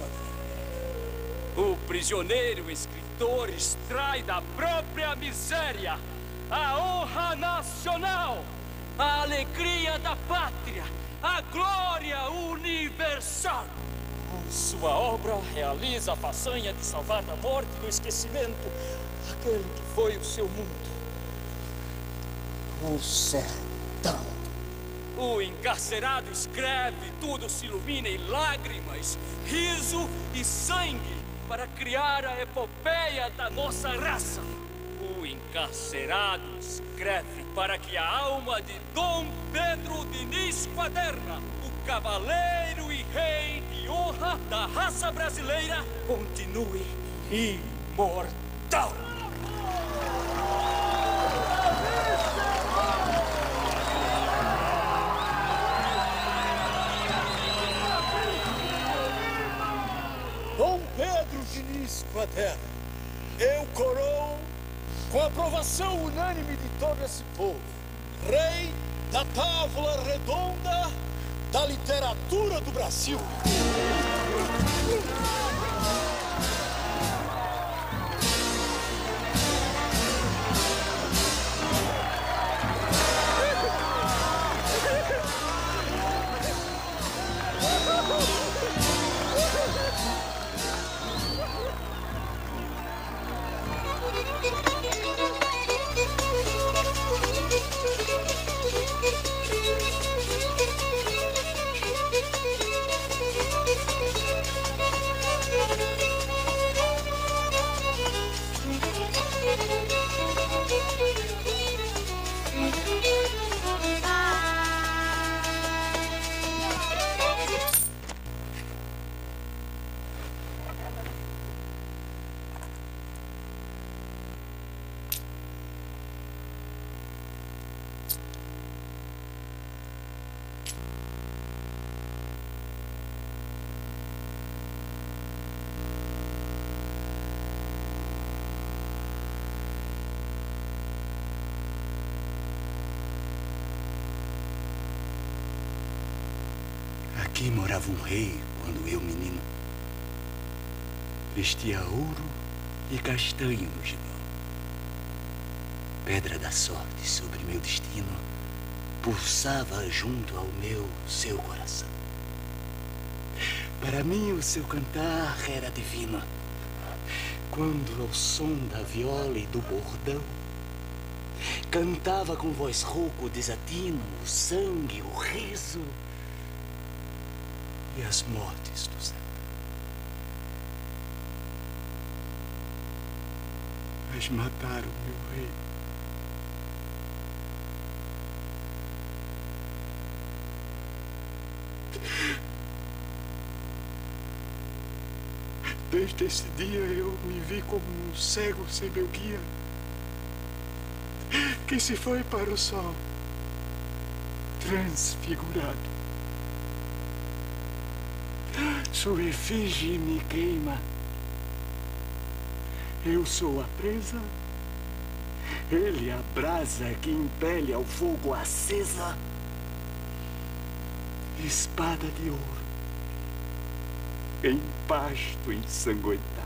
O prisioneiro escritor extrai da própria miséria a honra nacional, a alegria da pátria, a glória universal. Sua obra realiza a façanha de salvar da morte e do esquecimento aquele que foi o seu mundo, o sertão. O encarcerado escreve, tudo se ilumina em lágrimas, riso e sangue para criar a epopeia da nossa raça. O encarcerado escreve para que a alma de Dom Pedro Diniz Quaderna, o cavaleiro e rei de honra da raça brasileira, continue imortal.
Dom Pedro Diniz Quaderna, eu coroo, com a aprovação unânime de todo esse povo, rei da tábua redonda da literatura do Brasil.
Aqui morava um rei quando eu, menino, vestia ouro e castanho no gibão. Pedra da sorte sobre meu destino pulsava junto ao seu coração. Para mim, o seu cantar era divino. Quando, ao som da viola e do bordão, cantava com voz rouca o desatino, o sangue, o riso e as mortes do céu. Mas mataram meu rei. Desde esse dia eu me vi como um cego sem meu guia, que se foi para o sol, transfigurado. Sua efígie me queima. Eu sou a presa, ele a brasa que impele ao fogo acesa, espada de ouro em pasto ensanguentado.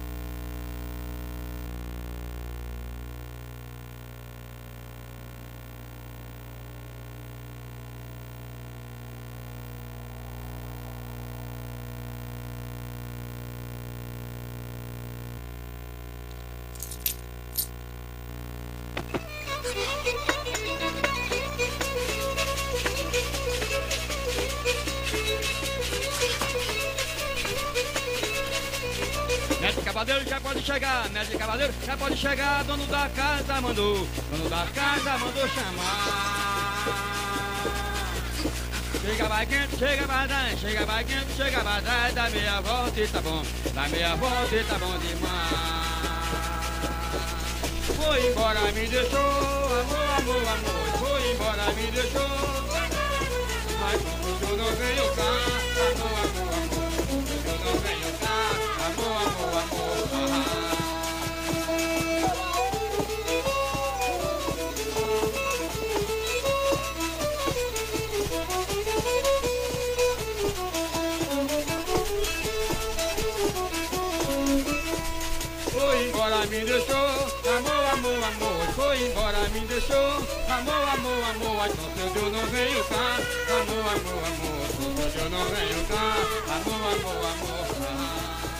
Mestre Cavaleiro já pode chegar, mestre Cavaleiro já pode chegar, dono da casa mandou chamar. Chega vai quente, chega vai dar, chega vai quente, chega vai dar, dá meia volta e tá bom, dá meia volta e tá bom demais. Foi embora, me deixou, amor, amor, amor, foi embora, me deixou, mas como tu não veio cá, amor, amor, amor, tu não veio cá, amor, amor, amor, foi embora, me deixou, amor, amor, amor, foi embora, me deixou, amor, amor, amor, então eu não venho cá, amor, amor, amor, eu não venho cá, amor, amor, amor.